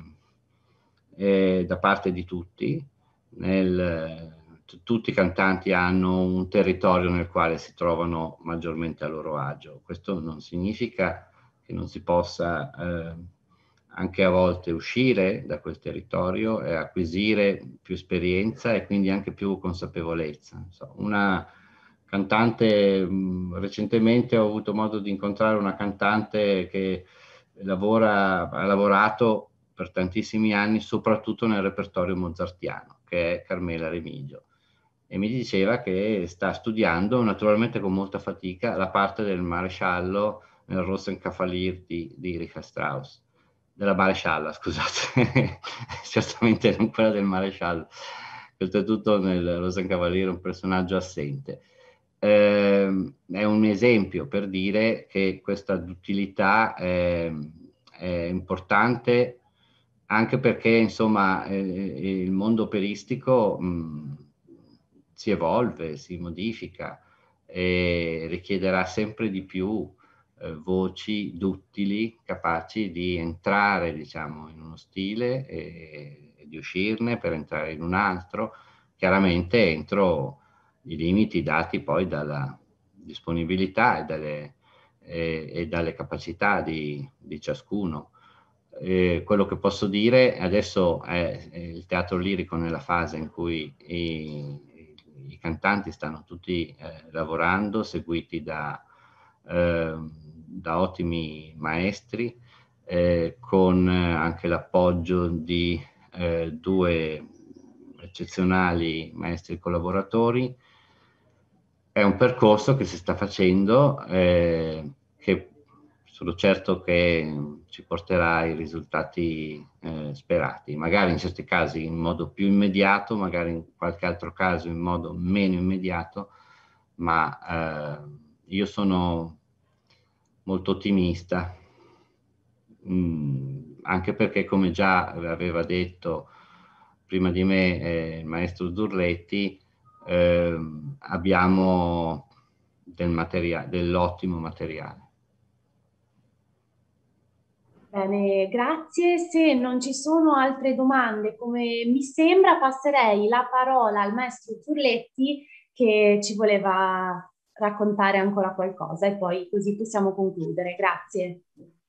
da parte di tutti. Tutti i cantanti hanno un territorio nel quale si trovano maggiormente a loro agio. Questo non significa che non si possa anche a volte uscire da quel territorio e acquisire più esperienza e quindi anche più consapevolezza. Una cantante, recentemente ho avuto modo di incontrare una cantante che ha lavorato per tantissimi anni soprattutto nel repertorio mozartiano, che è Carmela Remigio, e mi diceva che sta studiando, naturalmente con molta fatica, la parte del maresciallo nel Rosenkavalier di Richard Strauss, della marescialla, scusate, certamente non quella del maresciallo, oltretutto nel Rosenkavalier è un personaggio assente. È un esempio per dire che questa duttilità è importante, anche perché insomma il mondo operistico si evolve, si modifica e richiederà sempre di più voci duttili, capaci di entrare, diciamo, in uno stile e di uscirne per entrare in un altro, chiaramente entro i limiti dati poi dalla disponibilità e dalle capacità di ciascuno. Quello che posso dire adesso è il teatro lirico nella fase in cui i cantanti stanno tutti lavorando, seguiti da ottimi maestri, con anche l'appoggio di 2 eccezionali maestri collaboratori. È un percorso che si sta facendo, che sono certo che ci porterà ai risultati sperati, magari in certi casi in modo più immediato, magari in qualche altro caso in modo meno immediato, ma io sono molto ottimista, anche perché, come già aveva detto prima di me il maestro Zurletti, abbiamo dell'ottimo materiale. Bene, grazie. Se non ci sono altre domande, come mi sembra, passerei la parola al maestro Zurletti, che ci voleva raccontare ancora qualcosa, e poi così possiamo concludere. Grazie.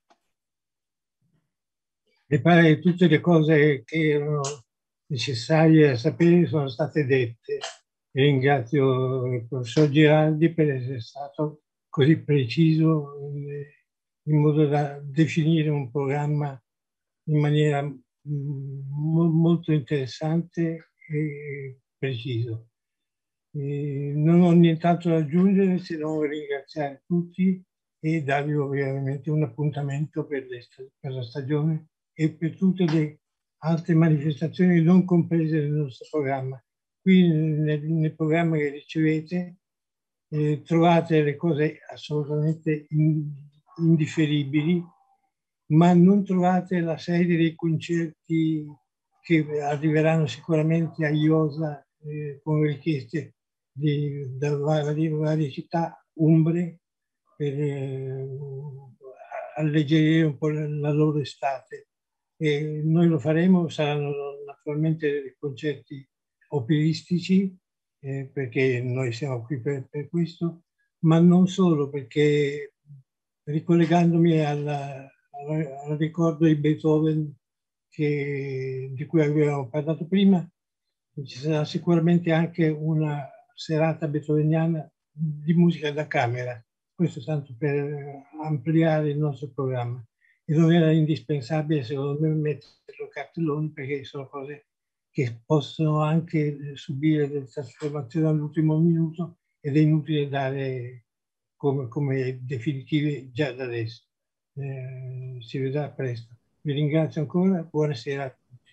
Mi pare che tutte le cose che erano necessarie sapere sono state dette. Ringrazio il professor Giraldi per essere stato così preciso in modo da definire un programma in maniera molto interessante e preciso. Non ho nient'altro da aggiungere se non ringraziare tutti e darvi ovviamente un appuntamento per la stagione e per tutte le altre manifestazioni non comprese nel nostro programma. Qui nel programma che ricevete trovate le cose assolutamente indifferibili, ma non trovate la serie dei concerti che arriveranno sicuramente a Iosa con richieste da varie città umbre per alleggerire un po' la loro estate. E noi lo faremo, saranno naturalmente concerti operistici, perché noi siamo qui per questo, ma non solo, perché ricollegandomi al ricordo di Beethoven di cui avevamo parlato prima, ci sarà sicuramente anche una serata beethoveniana di musica da camera, questo tanto per ampliare il nostro programma. E non era indispensabile, secondo me, metterlo cartelloni, perché sono cose che possono anche subire delle trasformazioni all'ultimo minuto ed è inutile dare come definitive già da adesso. Si vedrà presto. Vi ringrazio ancora, buonasera a tutti.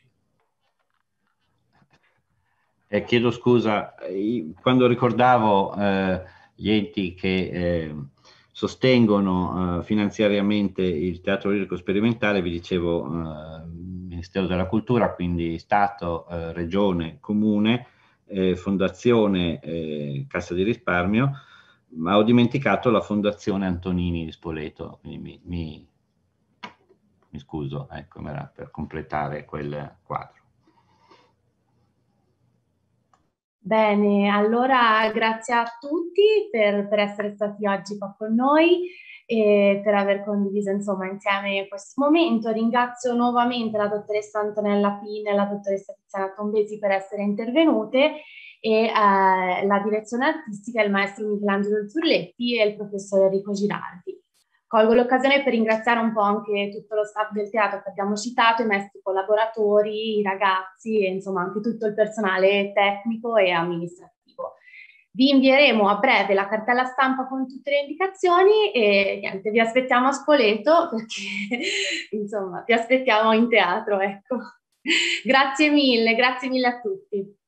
Chiedo scusa, quando ricordavo gli enti che sostengono finanziariamente il teatro lirico sperimentale, vi dicevo, Ministero della Cultura, quindi Stato, Regione, Comune, Fondazione Cassa di Risparmio, ma ho dimenticato la Fondazione Antonini di Spoleto, quindi mi scuso, ecco, era per completare quel quadro. Bene, allora grazie a tutti per essere stati oggi qua con noi e per aver condiviso insomma insieme questo momento. Ringrazio nuovamente la dottoressa Antonella Pin e la dottoressa Tiziana Tombesi per essere intervenute e la direzione artistica, il maestro Michelangelo Zurletti e il professore Enrico Girardi. Colgo l'occasione per ringraziare un po' anche tutto lo staff del teatro che abbiamo citato, i maestri collaboratori, i ragazzi e insomma anche tutto il personale tecnico e amministrativo. Vi invieremo a breve la cartella stampa con tutte le indicazioni e niente, vi aspettiamo a Spoleto perché insomma vi aspettiamo in teatro, ecco. Grazie mille a tutti.